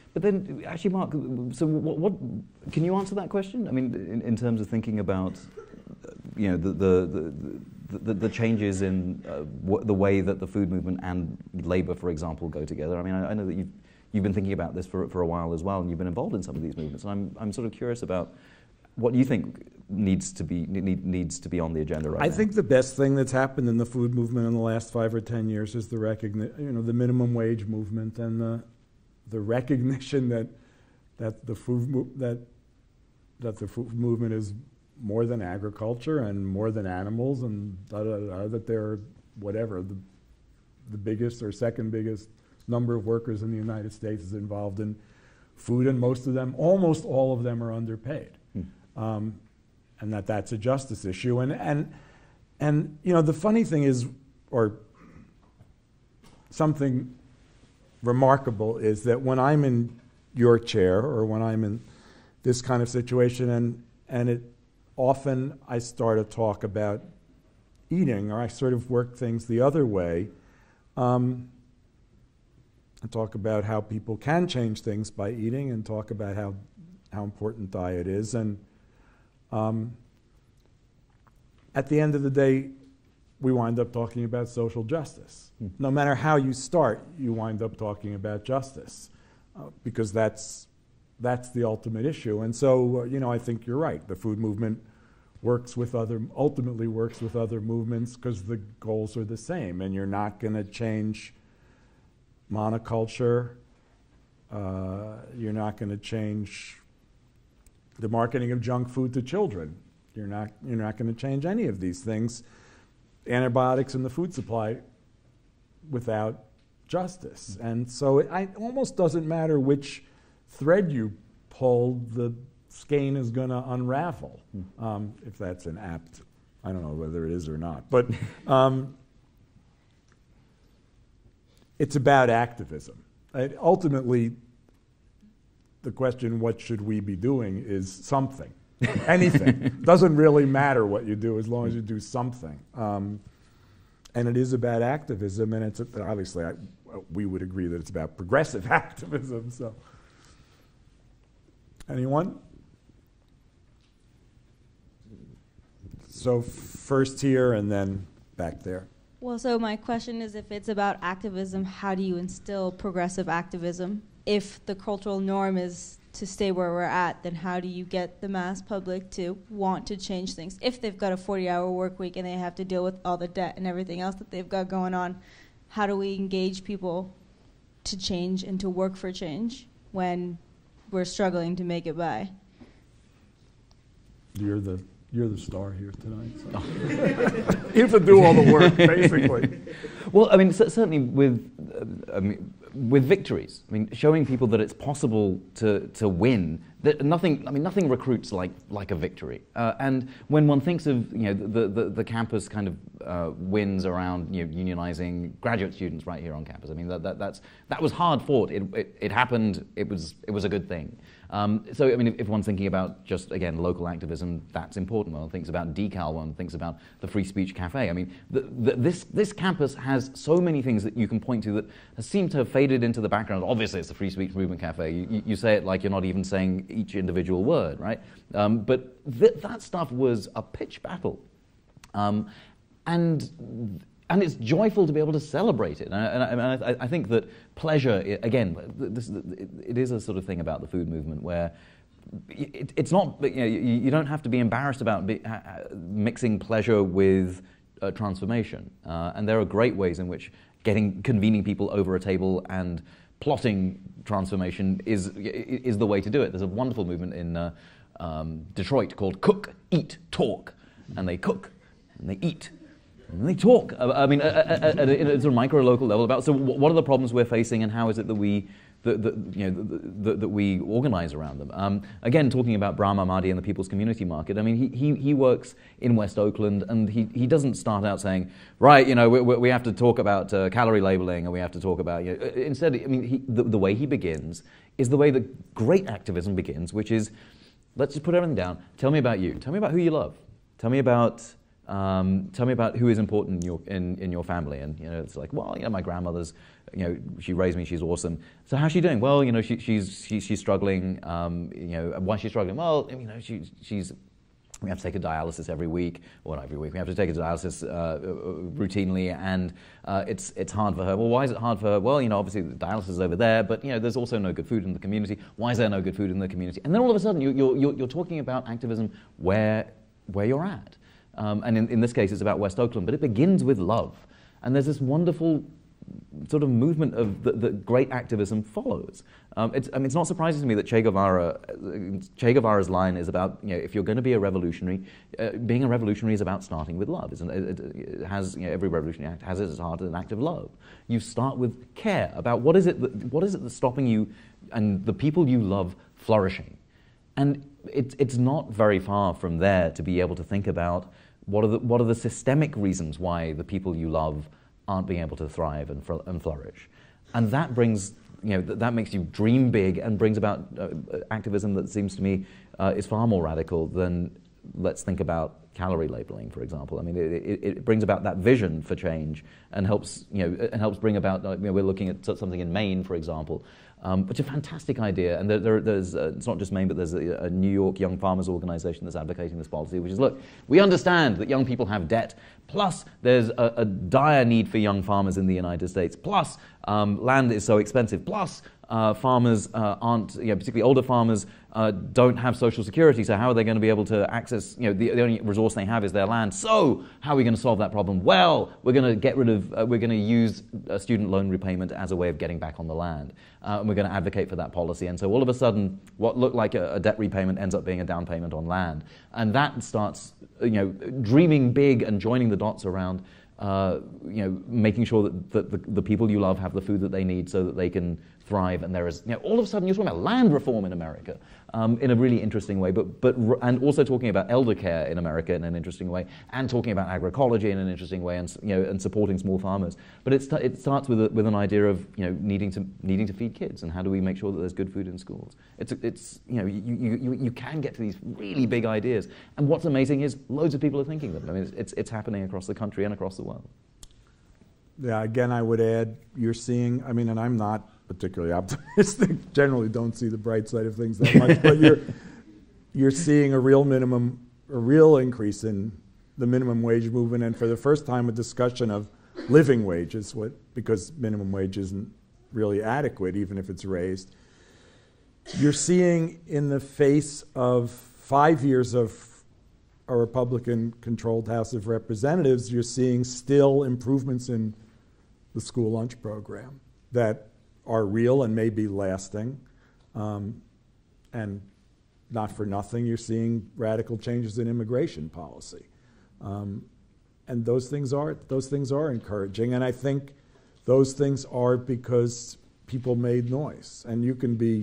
But then, actually, Mark, so what, what can you answer that question? I mean, in, in terms of thinking about, you know, the the the, the, the changes in uh, w- the way that the food movement and labor, for example, go together. I mean, I, I know that you've you've been thinking about this for for a while as well, and you've been involved in some of these movements. And I'm I'm sort of curious about what you think needs to be need, needs to be on the agenda right I now. I think the best thing that's happened in the food movement in the last five or ten years is the recogni- you know, the minimum wage movement and the the recognition that that the food mo- that that the food movement is more than agriculture and more than animals and da, da, da, that they're whatever the the biggest or second biggest number of workers in the United States is involved in food, and most of them, almost all of them, are underpaid, hmm. um, and that that's a justice issue. And and and you know, the funny thing is, or something remarkable is that when I'm in your chair or when I'm in this kind of situation, and and it often I start to talk about eating, or I sort of work things the other way. Um, I talk about how people can change things by eating, and talk about how how important diet is, and um, at the end of the day, we wind up talking about social justice. Mm. No matter how you start, you wind up talking about justice, uh, because that's that's the ultimate issue. And so, uh, you know, I think you're right. The food movement works with other, ultimately works with other movements because the goals are the same, and you're not going to change monoculture. Uh, you're not going to change the marketing of junk food to children. You're not. You're not going to change any of these things. Antibiotics in the food supply without justice. And so it I, almost doesn't matter which thread you pull, the skein is going to unravel, um, if that's an apt, I don't know whether it is or not. But um, it's about activism. It, ultimately, the question, what should we be doing, is something. Anything. Doesn't really matter what you do as long as you do something. Um, and it is about activism, and it's obviously I, we would agree that it's about progressive activism. So, anyone? So first here and then back there. Well, so my question is, if it's about activism, how do you instill progressive activism? If the cultural norm is to stay where we're at, then how do you get the mass public to want to change things? If they've got a forty-hour work week and they have to deal with all the debt and everything else that they've got going on, how do we engage people to change and to work for change when we're struggling to make it by? You're the you're the star here tonight. So. You have to do all the work, basically. Well, I mean, c- certainly with uh, I mean, with victories. I mean, showing people that it's possible to to win. That nothing. I mean, nothing recruits like like a victory. Uh, and when one thinks of you know the the, the campus kind of uh, wins around you know unionizing graduate students right here on campus. I mean, that, that that's that was hard fought. It, it it happened. It was it was a good thing. Um, so, I mean, if, if one's thinking about just, again, local activism, that's important. One thinks about Decal, one thinks about the Free Speech Cafe. I mean, the, the, this this campus has so many things that you can point to that seem to have faded into the background. Obviously, it's the Free Speech Movement Cafe. You, you, you say it like you're not even saying each individual word, right? Um, but th- that stuff was a pitch battle. Um, and... And it's joyful to be able to celebrate it. And I, and I, I think that pleasure, again, this, it is a sort of thing about the food movement where it, it's not, you know, you don't have to be embarrassed about be, uh, mixing pleasure with uh, transformation. Uh, and there are great ways in which getting, convening people over a table and plotting transformation is is the way to do it. There's a wonderful movement in uh, um, Detroit called Cook, Eat, Talk. And they cook and they eat. And they talk, I mean, at, at, at a, at a sort of micro-local level about, so what are the problems we're facing and how is it that we, that, that, you know, that, that we organize around them? Um, again, talking about Brahma Mahdi and the People's Community Market, I mean, he, he, he works in West Oakland, and he, he doesn't start out saying, right, you know, we, we have to talk about uh, calorie labeling, and we have to talk about, you know, instead, I mean, he, the, the way he begins is the way that great activism begins, which is, let's just put everything down, tell me about you, tell me about who you love, tell me about Um, tell me about who is important in your in, in your family. And you know, it's like, well, you know, my grandmother's, you know, she raised me, she's awesome. So how's she doing? Well, you know, she, she's she, she's struggling. Um, you know, why is she struggling? Well, you know, she, she's we have to take a dialysis every week, or not every week. We have to take a dialysis uh, routinely, and uh, it's it's hard for her. Well, why is it hard for her? Well, you know, obviously the dialysis is over there, but you know, there's also no good food in the community. Why is there no good food in the community? And then all of a sudden, you, you're you're, you're talking about activism where where you're at. Um, and in, in this case, it's about West Oakland, but it begins with love. And there's this wonderful sort of movement of the, the great activism follows. Um, it's, I mean, it's not surprising to me that Che Guevara, Che Guevara's line is about, you know, if you're going to be a revolutionary, uh, being a revolutionary is about starting with love. It, it, it has, you know, every revolutionary act has at its heart an act of love. You start with care about what is it that, what is it that's stopping you and the people you love flourishing. And it, it's not very far from there to be able to think about what are the, what are the systemic reasons why the people you love aren't being able to thrive and, fl- and flourish. And that brings, you know, th- that makes you dream big and brings about uh, activism that seems to me uh, is far more radical than, let's think about calorie labeling, for example. I mean, it, it, it brings about that vision for change and helps, you know, and helps bring about, uh, you know, we're looking at something in Maine, for example, Um, which is a fantastic idea, and there, there, there's uh, it's not just Maine, but there's a, a New York Young Farmers Organization that's advocating this policy, which is, look, we understand that young people have debt, plus there's a, a dire need for young farmers in the United States, plus um, land is so expensive, plus uh, farmers uh, aren't, you know, particularly older farmers, uh, don't have Social Security, so how are they going to be able to access, you know, the, the only resource they have is their land, so how are we going to solve that problem? Well, we're going to get rid of, uh, we're going to use uh, student loan repayment as a way of getting back on the land. Uh, and we're going to advocate for that policy. And so all of a sudden, what looked like a, a debt repayment ends up being a down payment on land. And that starts, you know, dreaming big and joining the dots around, uh, you know, making sure that, that the, the people you love have the food that they need so that they can thrive. And there is, you know, all of a sudden you're talking about land reform in America um, in a really interesting way, but but and also talking about elder care in America in an interesting way, and talking about agroecology in an interesting way, and you know, and supporting small farmers. But it it starts with a, with an idea of, you know, needing to needing to feed kids, and how do we make sure that there's good food in schools? It's it's you know you you you can get to these really big ideas, and what's amazing is loads of people are thinking them. I mean, it's it's, it's happening across the country and across the world. Yeah, again, I would add, you're seeing, I mean, and I'm not particularly optimistic, generally don't see the bright side of things that much, but you're you're seeing a real minimum, a real increase in the minimum wage movement, and for the first time a discussion of living wages, what, because minimum wage isn't really adequate even if it's raised. You're seeing, in the face of five years of a Republican-controlled House of Representatives, you're seeing still improvements in the school lunch program that are real and may be lasting. Um, and not for nothing, you're seeing radical changes in immigration policy. Um, and those things are those things are encouraging. And I think those things are because people made noise. And you can be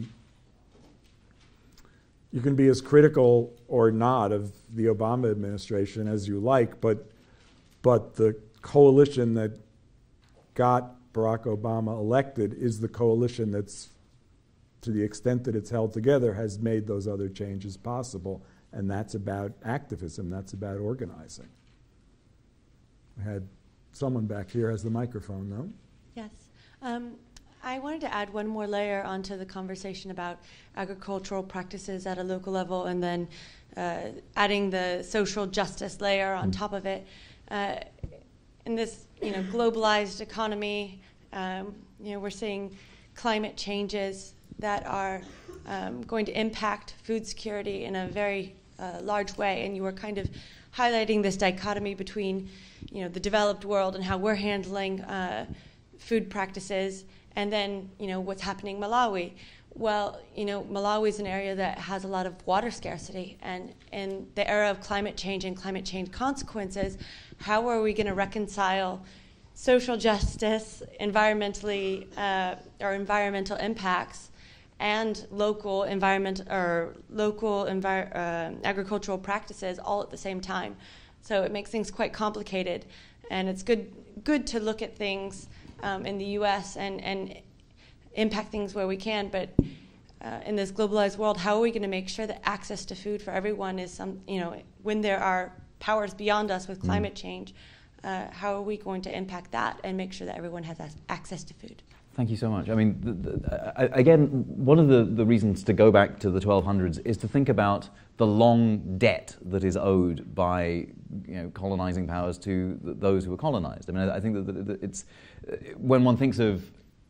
you can be as critical or not of the Obama administration as you like, but but the coalition that got Barack Obama elected is the coalition that's, to the extent that it's held together, has made those other changes possible. And that's about activism. That's about organizing. I had someone back here has the microphone, no? Yes. Um, I wanted to add one more layer onto the conversation about agricultural practices at a local level, and then uh, adding the social justice layer on top of it. Uh, in this, you know, globalized economy, um, you know, we're seeing climate changes that are um, going to impact food security in a very uh, large way. And you were kind of highlighting this dichotomy between, you know, the developed world and how we're handling uh, food practices, and then, you know, what's happening in Malawi. Well, you know, Malawi is an area that has a lot of water scarcity, and in the era of climate change and climate change consequences, how are we going to reconcile social justice, environmentally uh, or environmental impacts, and local environment or local envir- uh, agricultural practices all at the same time? So it makes things quite complicated, and it's good good to look at things um, in the U S and and impact things where we can, but uh, in this globalized world, how are we going to make sure that access to food for everyone is some, you know, when there are powers beyond us with climate mm. change, uh, how are we going to impact that and make sure that everyone has access to food? Thank you so much. I mean, the, the, uh, again, one of the, the reasons to go back to the twelve hundreds is to think about the long debt that is owed by, you know, colonizing powers to th- those who were colonized. I mean, I, I think that, that, that it's, uh, when one thinks of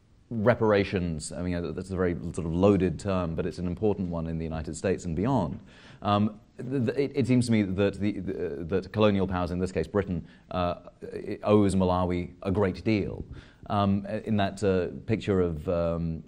reparations, I mean, that's a very sort of loaded term, but it's an important one in the United States and beyond. Um, It, it seems to me that the, the that colonial powers, in this case Britain, uh, owes Malawi a great deal. Um, in that uh, picture of um,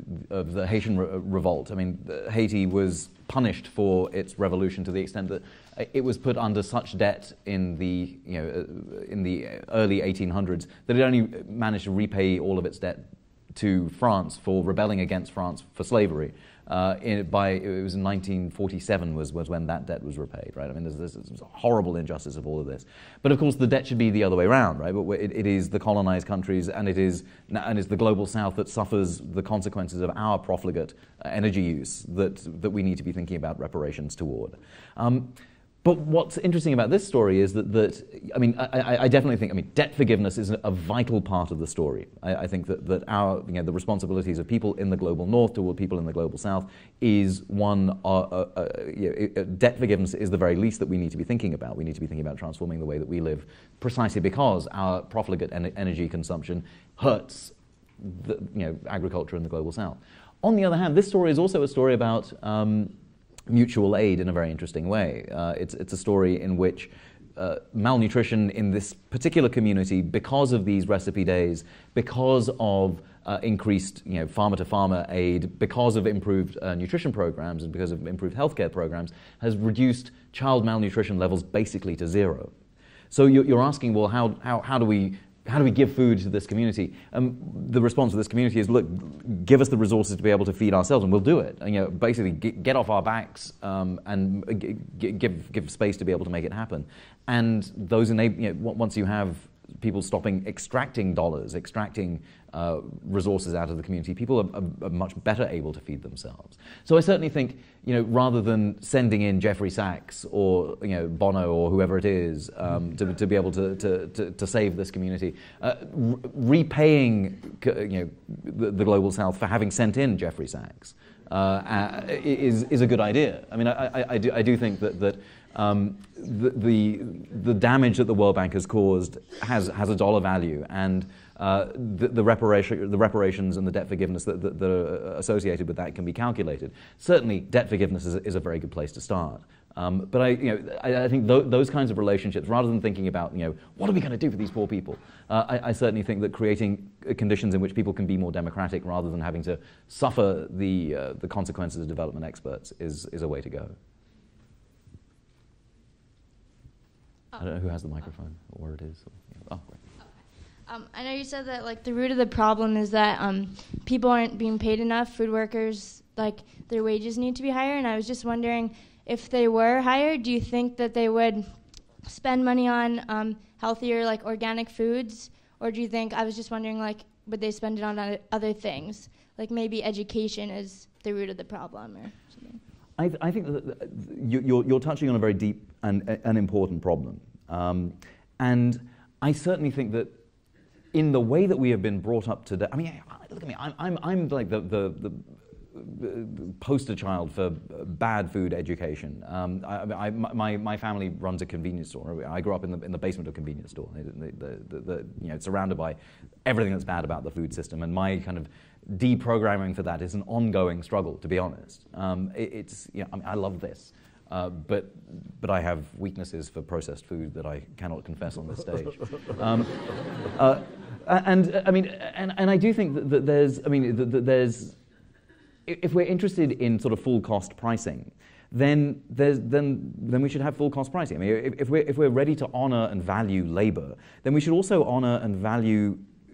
of the Haitian re- revolt, I mean, Haiti was punished for its revolution to the extent that it was put under such debt in the you know in the early eighteen hundreds that it only managed to repay all of its debt to France for rebelling against France for slavery. Uh, in, by it was in nineteen forty-seven was, was when that debt was repaid, right? I mean, there's this, this horrible injustice of all of this. But of course, the debt should be the other way around, right? But it, it is the colonized countries, and it is and it's the global South that suffers the consequences of our profligate energy use that that we need to be thinking about reparations toward. Um, But what's interesting about this story is that, that I mean, I, I definitely think, I mean, debt forgiveness is a vital part of the story. I, I think that, that our, you know, the responsibilities of people in the global North toward people in the global South is one, uh, uh, uh, you know, debt forgiveness is the very least that we need to be thinking about. We need to be thinking about transforming the way that we live, precisely because our profligate en- energy consumption hurts the, you know, agriculture in the global South. On the other hand, this story is also a story about um, mutual aid in a very interesting way. Uh, it's, it's a story in which uh, malnutrition in this particular community, because of these recipe days, because of uh, increased you know, farmer-to-farmer aid, because of improved uh, nutrition programs and because of improved healthcare programs, has reduced child malnutrition levels basically to zero. So you're, you're asking, well, how, how, how do we How do we give food to this community? Um, the response of this community is, look, give us the resources to be able to feed ourselves, and we'll do it. And, you know, basically, get, get off our backs um, and g- give give space to be able to make it happen. And those enable. You know, once you have people stopping extracting dollars, extracting uh, resources out of the community, people are, are, are much better able to feed themselves. So I certainly think, you know, rather than sending in Jeffrey Sachs or, you know, Bono or whoever it is um, to, to be able to, to, to, to save this community, uh, re- repaying, you know, the, the global South for having sent in Jeffrey Sachs uh, uh, is is a good idea. I mean, I, I, I do I do think that that. Um, the, the the damage that the World Bank has caused has has a dollar value, and uh, the, the reparation the reparations and the debt forgiveness that, that, that are associated with that can be calculated. Certainly, debt forgiveness is, is a very good place to start. Um, but I you know I, I think th- those kinds of relationships, rather than thinking about you know what are we going to do for these poor people, uh, I, I certainly think that creating conditions in which people can be more democratic, rather than having to suffer the uh, the consequences of development experts, is is a way to go. I don't know who has the microphone or where it is. Oh, right. Okay. Um, I know you said that like the root of the problem is that um, people aren't being paid enough. Food workers, like their wages need to be higher. And I was just wondering, if they were higher, do you think that they would spend money on um, healthier, like organic foods, or do you think? I was just wondering, like, would they spend it on other things, like maybe education is the root of the problem, or something? I, th- I think that you're, you're touching on a very deep and an important problem. Um, and I certainly think that in the way that we have been brought up today, I mean, look at me, I'm, I'm, I'm like the, the, the poster child for bad food education. Um, I, I, my, my family runs a convenience store. I grew up in the, in the basement of a convenience store. The, the, the, the, you know, surrounded by everything that's bad about the food system. And my kind of deprogramming for that is an ongoing struggle, to be honest. Um, it, it's, you know, I mean, I love this, uh, but but I have weaknesses for processed food that I cannot confess on this stage. Um, uh, and I mean, and, and I do think that, that there's, I mean, that, that there's, if we're interested in sort of full cost pricing, then there's then then we should have full cost pricing. I mean, if, if we're if we're ready to honor and value labor, then we should also honor and value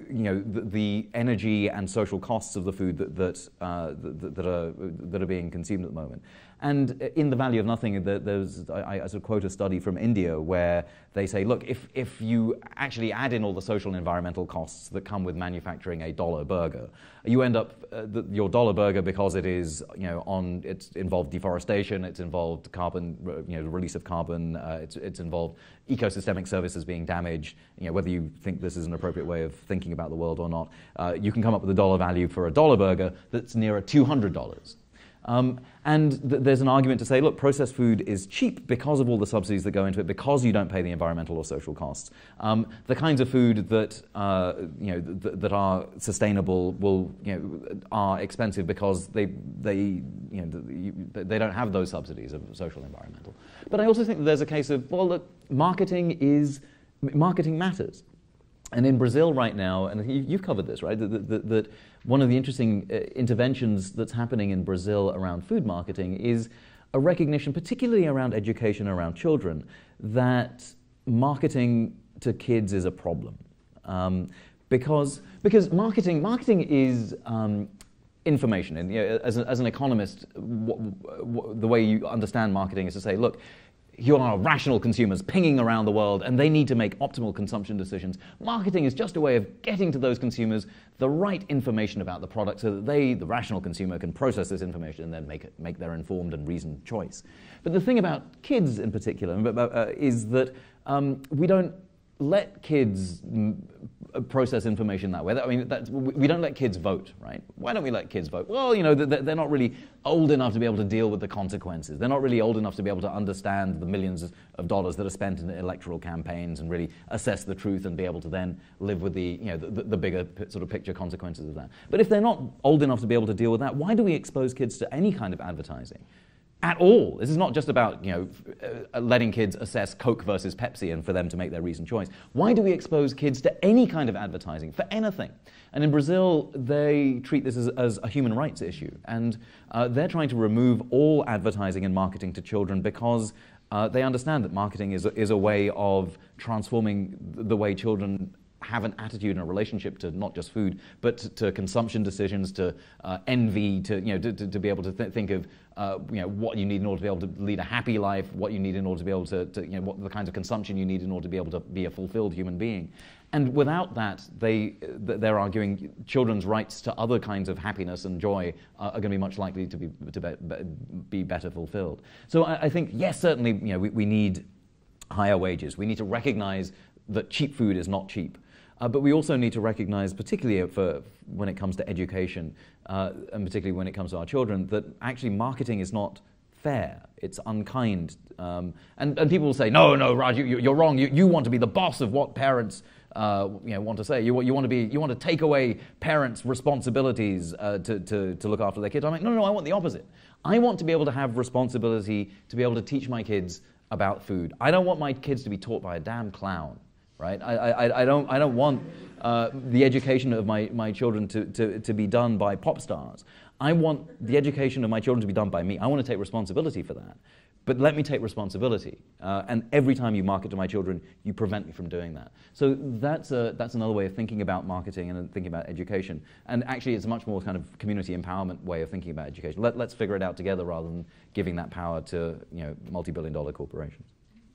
you know, the, the energy and social costs of the food that that, uh, that that are that are being consumed at the moment. And in The Value of Nothing, there's I, I sort of quote a study from India where they say, look, if if you actually add in all the social and environmental costs that come with manufacturing a dollar burger, you end up uh, the, your dollar burger, because it is, you know, on it's involved deforestation, it's involved carbon, you know, the release of carbon, uh, it's it's involved ecosystemic services being damaged. You know, whether you think this is an appropriate way of thinking about the world or not, uh, you can come up with a dollar value for a dollar burger that's nearer two hundred dollars. Um, and th there's an argument to say, look, processed food is cheap because of all the subsidies that go into it, because you don't pay the environmental or social costs. Um, the kinds of food that uh, you know th that are sustainable will you know are expensive because they they you know you, they don't have those subsidies of social and environmental. But I also think that there's a case of, well, look, marketing is marketing matters. And in Brazil right now, and you, you've covered this, right, that, that, that one of the interesting uh, interventions that's happening in Brazil around food marketing is a recognition, particularly around education, around children, that marketing to kids is a problem. Um, because, because marketing, marketing is um, information. And you know, as, a, as an economist, w w the way you understand marketing is to say, look, you are rational consumers pinging around the world, and they need to make optimal consumption decisions. Marketing is just a way of getting to those consumers the right information about the product so that they, the rational consumer, can process this information and then make, it, make their informed and reasoned choice. But the thing about kids in particular uh, is that um, we don't let kids process information that way. I mean, that's, we don't let kids vote, right? Why don't we let kids vote? Well, you know, they're not really old enough to be able to deal with the consequences. They're not really old enough to be able to understand the millions of dollars that are spent in electoral campaigns and really assess the truth and be able to then live with the, you know, the, the bigger sort of picture consequences of that. But if they're not old enough to be able to deal with that, why do we expose kids to any kind of advertising? At all. This is not just about, you know, uh, letting kids assess Coke versus Pepsi and for them to make their reasoned choice. Why do we expose kids to any kind of advertising, for anything? And in Brazil, they treat this as, as a human rights issue. And uh, they're trying to remove all advertising and marketing to children because uh, they understand that marketing is a, is a way of transforming the way children have an attitude and a relationship to not just food, but to, to consumption decisions, to uh, envy, to, you know, to, to, to be able to th think of uh, you know, what you need in order to be able to lead a happy life, what you need in order to be able to, to you know, what the kinds of consumption you need in order to be able to be a fulfilled human being. And without that, they, they're arguing children's rights to other kinds of happiness and joy are, are going to be much likely to be, to be, be better fulfilled. So I, I think, yes, certainly, you know, we, we need higher wages. We need to recognize that cheap food is not cheap. Uh, but we also need to recognize, particularly for when it comes to education, uh, and particularly when it comes to our children, that actually marketing is not fair. It's unkind. Um, and, and people will say, no, no, Raj, you, you're wrong. You, you want to be the boss of what parents uh, you know, want to say. You, you, want to be, you want to take away parents' responsibilities uh, to, to, to look after their kids. I'm like, no, no, no, I want the opposite. I want to be able to have responsibility to be able to teach my kids about food. I don't want my kids to be taught by a damn clown. Right? I, I, I, don't, I don't want uh, the education of my, my children to, to, to be done by pop stars. I want the education of my children to be done by me. I want to take responsibility for that. But let me take responsibility. Uh, and every time you market to my children, you prevent me from doing that. So that's, a, that's another way of thinking about marketing and thinking about education. And actually, it's a much more kind of community empowerment way of thinking about education. Let, let's figure it out together rather than giving that power to, you know, multi-billion dollar corporations.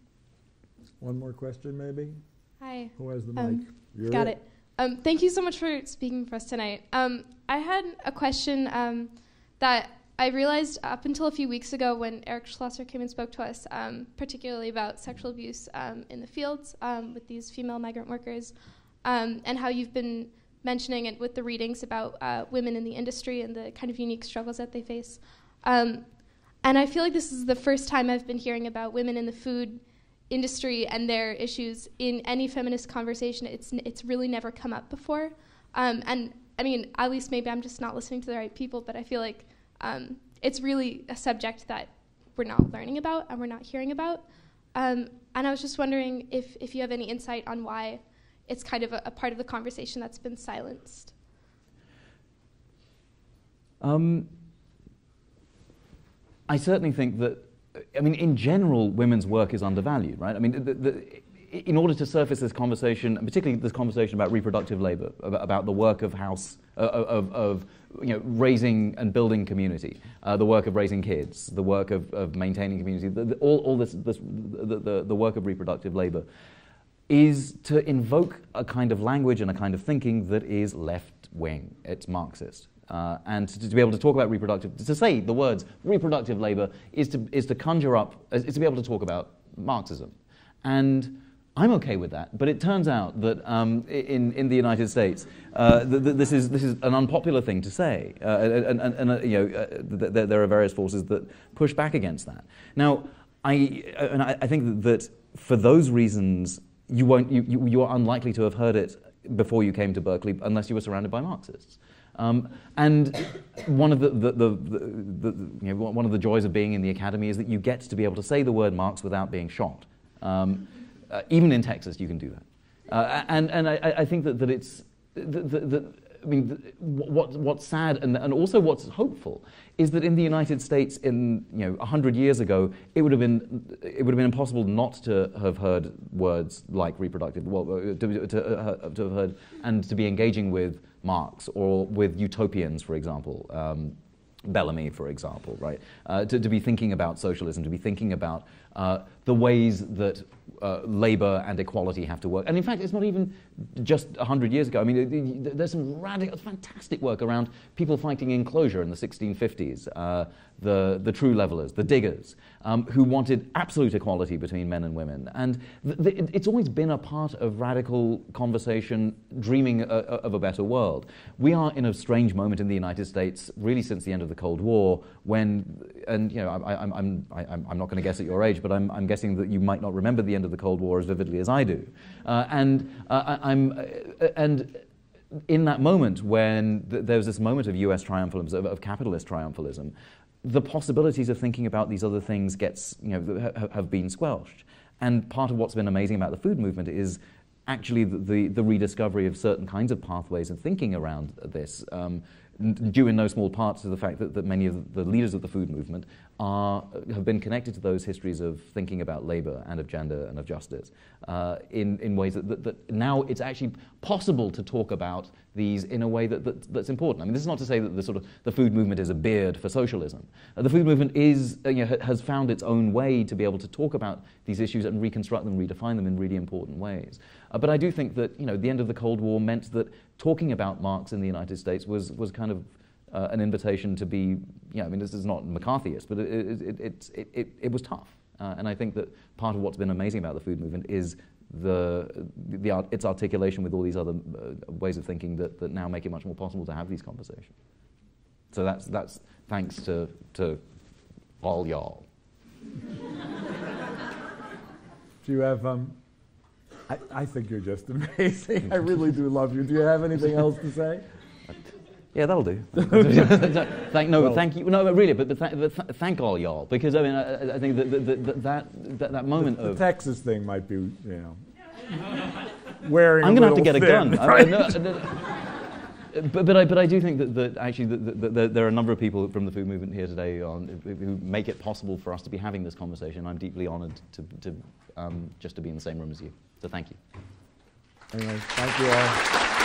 One more question, maybe? Hi. Who has the mic? Um, You're got it. it. Um, thank you so much for speaking for us tonight. Um, I had a question um, that I realized up until a few weeks ago when Eric Schlosser came and spoke to us, um, particularly about sexual abuse um, in the fields um, with these female migrant workers, um, and how you've been mentioning it with the readings about uh, women in the industry and the kind of unique struggles that they face. Um, and I feel like this is the first time I've been hearing about women in the food industry and their issues in any feminist conversation. It's it's really never come up before, um, and I mean, at least maybe I'm just not listening to the right people, but I feel like um, it's really a subject that we're not learning about and we're not hearing about. Um, and I was just wondering if if you have any insight on why it's kind of a, a part of the conversation that's been silenced. Um, I certainly think that, I mean, in general, women's work is undervalued, right? I mean, the, the, in order to surface this conversation, and particularly this conversation about reproductive labor, about, about the work of house, uh, of, of you know, raising and building community, uh, the work of raising kids, the work of, of maintaining community, the, the, all, all this, this the, the, the work of reproductive labor, is to invoke a kind of language and a kind of thinking that is left-wing. It's Marxist. Uh, and to, to be able to talk about reproductive, to say the words reproductive labor is to, is to conjure up, is to be able to talk about Marxism. And I'm okay with that, but it turns out that um, in, in the United States, uh, th th this, is, this is an unpopular thing to say. Uh, and and, and uh, you know, uh, th th there are various forces that push back against that. Now, I, and I, I think that for those reasons, you, won't, you, you, you are unlikely to have heard it before you came to Berkeley unless you were surrounded by Marxists. Um, and one of the, the, the, the, the you know, one of the joys of being in the academy is that you get to be able to say the word Marx without being shot. Um, uh, even in Texas, you can do that. Uh, and and I, I think that, that it's, the, the, the, I mean, the, what, what's sad and, and also what's hopeful is that in the United States, in you know, a hundred years ago, it would have been it would have been impossible not to have heard words like reproductive, well, to, to, uh, to have heard and to be engaging with Marx or with utopians, for example, um, Bellamy, for example, right? Uh, to, to be thinking about socialism, to be thinking about uh, the ways that uh, labor and equality have to work. And in fact, it's not even just a hundred years ago. I mean, it, it, there's some radical, fantastic work around people fighting enclosure in the sixteen fifties, uh, the, the true levelers, the diggers, um, who wanted absolute equality between men and women. And th th it's always been a part of radical conversation, dreaming a, a, of a better world. We are in a strange moment in the United States, really since the end of the Cold War, when, and you know, I, I'm, I'm, I'm, I'm not going to guess at your age, but I'm, I'm guessing that you might not remember the end of the Cold War as vividly as I do. Uh, and uh, I, I'm, uh, and in that moment when th there was this moment of U S triumphalism, of, of capitalist triumphalism, the possibilities of thinking about these other things gets, you know, ha have been squelched. And part of what's been amazing about the food movement is actually the, the, the rediscovery of certain kinds of pathways of thinking around this, um, due in no small part to the fact that, that many of the leaders of the food movement are, have been connected to those histories of thinking about labor and of gender and of justice uh, in, in ways that, that, that now it's actually possible to talk about these in a way that, that, that's important. I mean, this is not to say that the, sort of, the food movement is a beard for socialism. Uh, the food movement is, uh, you know, has found its own way to be able to talk about these issues and reconstruct them, redefine them in really important ways. Uh, but I do think that, you know, the end of the Cold War meant that talking about Marx in the United States was, was kind of uh, an invitation to be, you know, I mean, this is not McCarthyist, but it, it, it, it, it, it, it was tough. Uh, and I think that part of what's been amazing about the food movement is the, the art, its articulation with all these other uh, ways of thinking that, that now make it much more possible to have these conversations. So that's, that's thanks to, to all y'all. Do you have, um, I, I think you're just amazing. I really do love you. Do you have anything else to say? Yeah, that'll do. thank, no, well, thank you. No, but really, but, but, th but th thank all y'all, because I mean, I, I think that that, that, that, that moment the, the of the Texas thing might be, you know, wearing. I'm going to have to get thin, a gun. right? I, no, no, but but I but I do think that, that actually that, that, that there are a number of people from the food movement here today on, who make it possible for us to be having this conversation. I'm deeply honoured to to um, just to be in the same room as you. So thank you. Anyway, thank you all.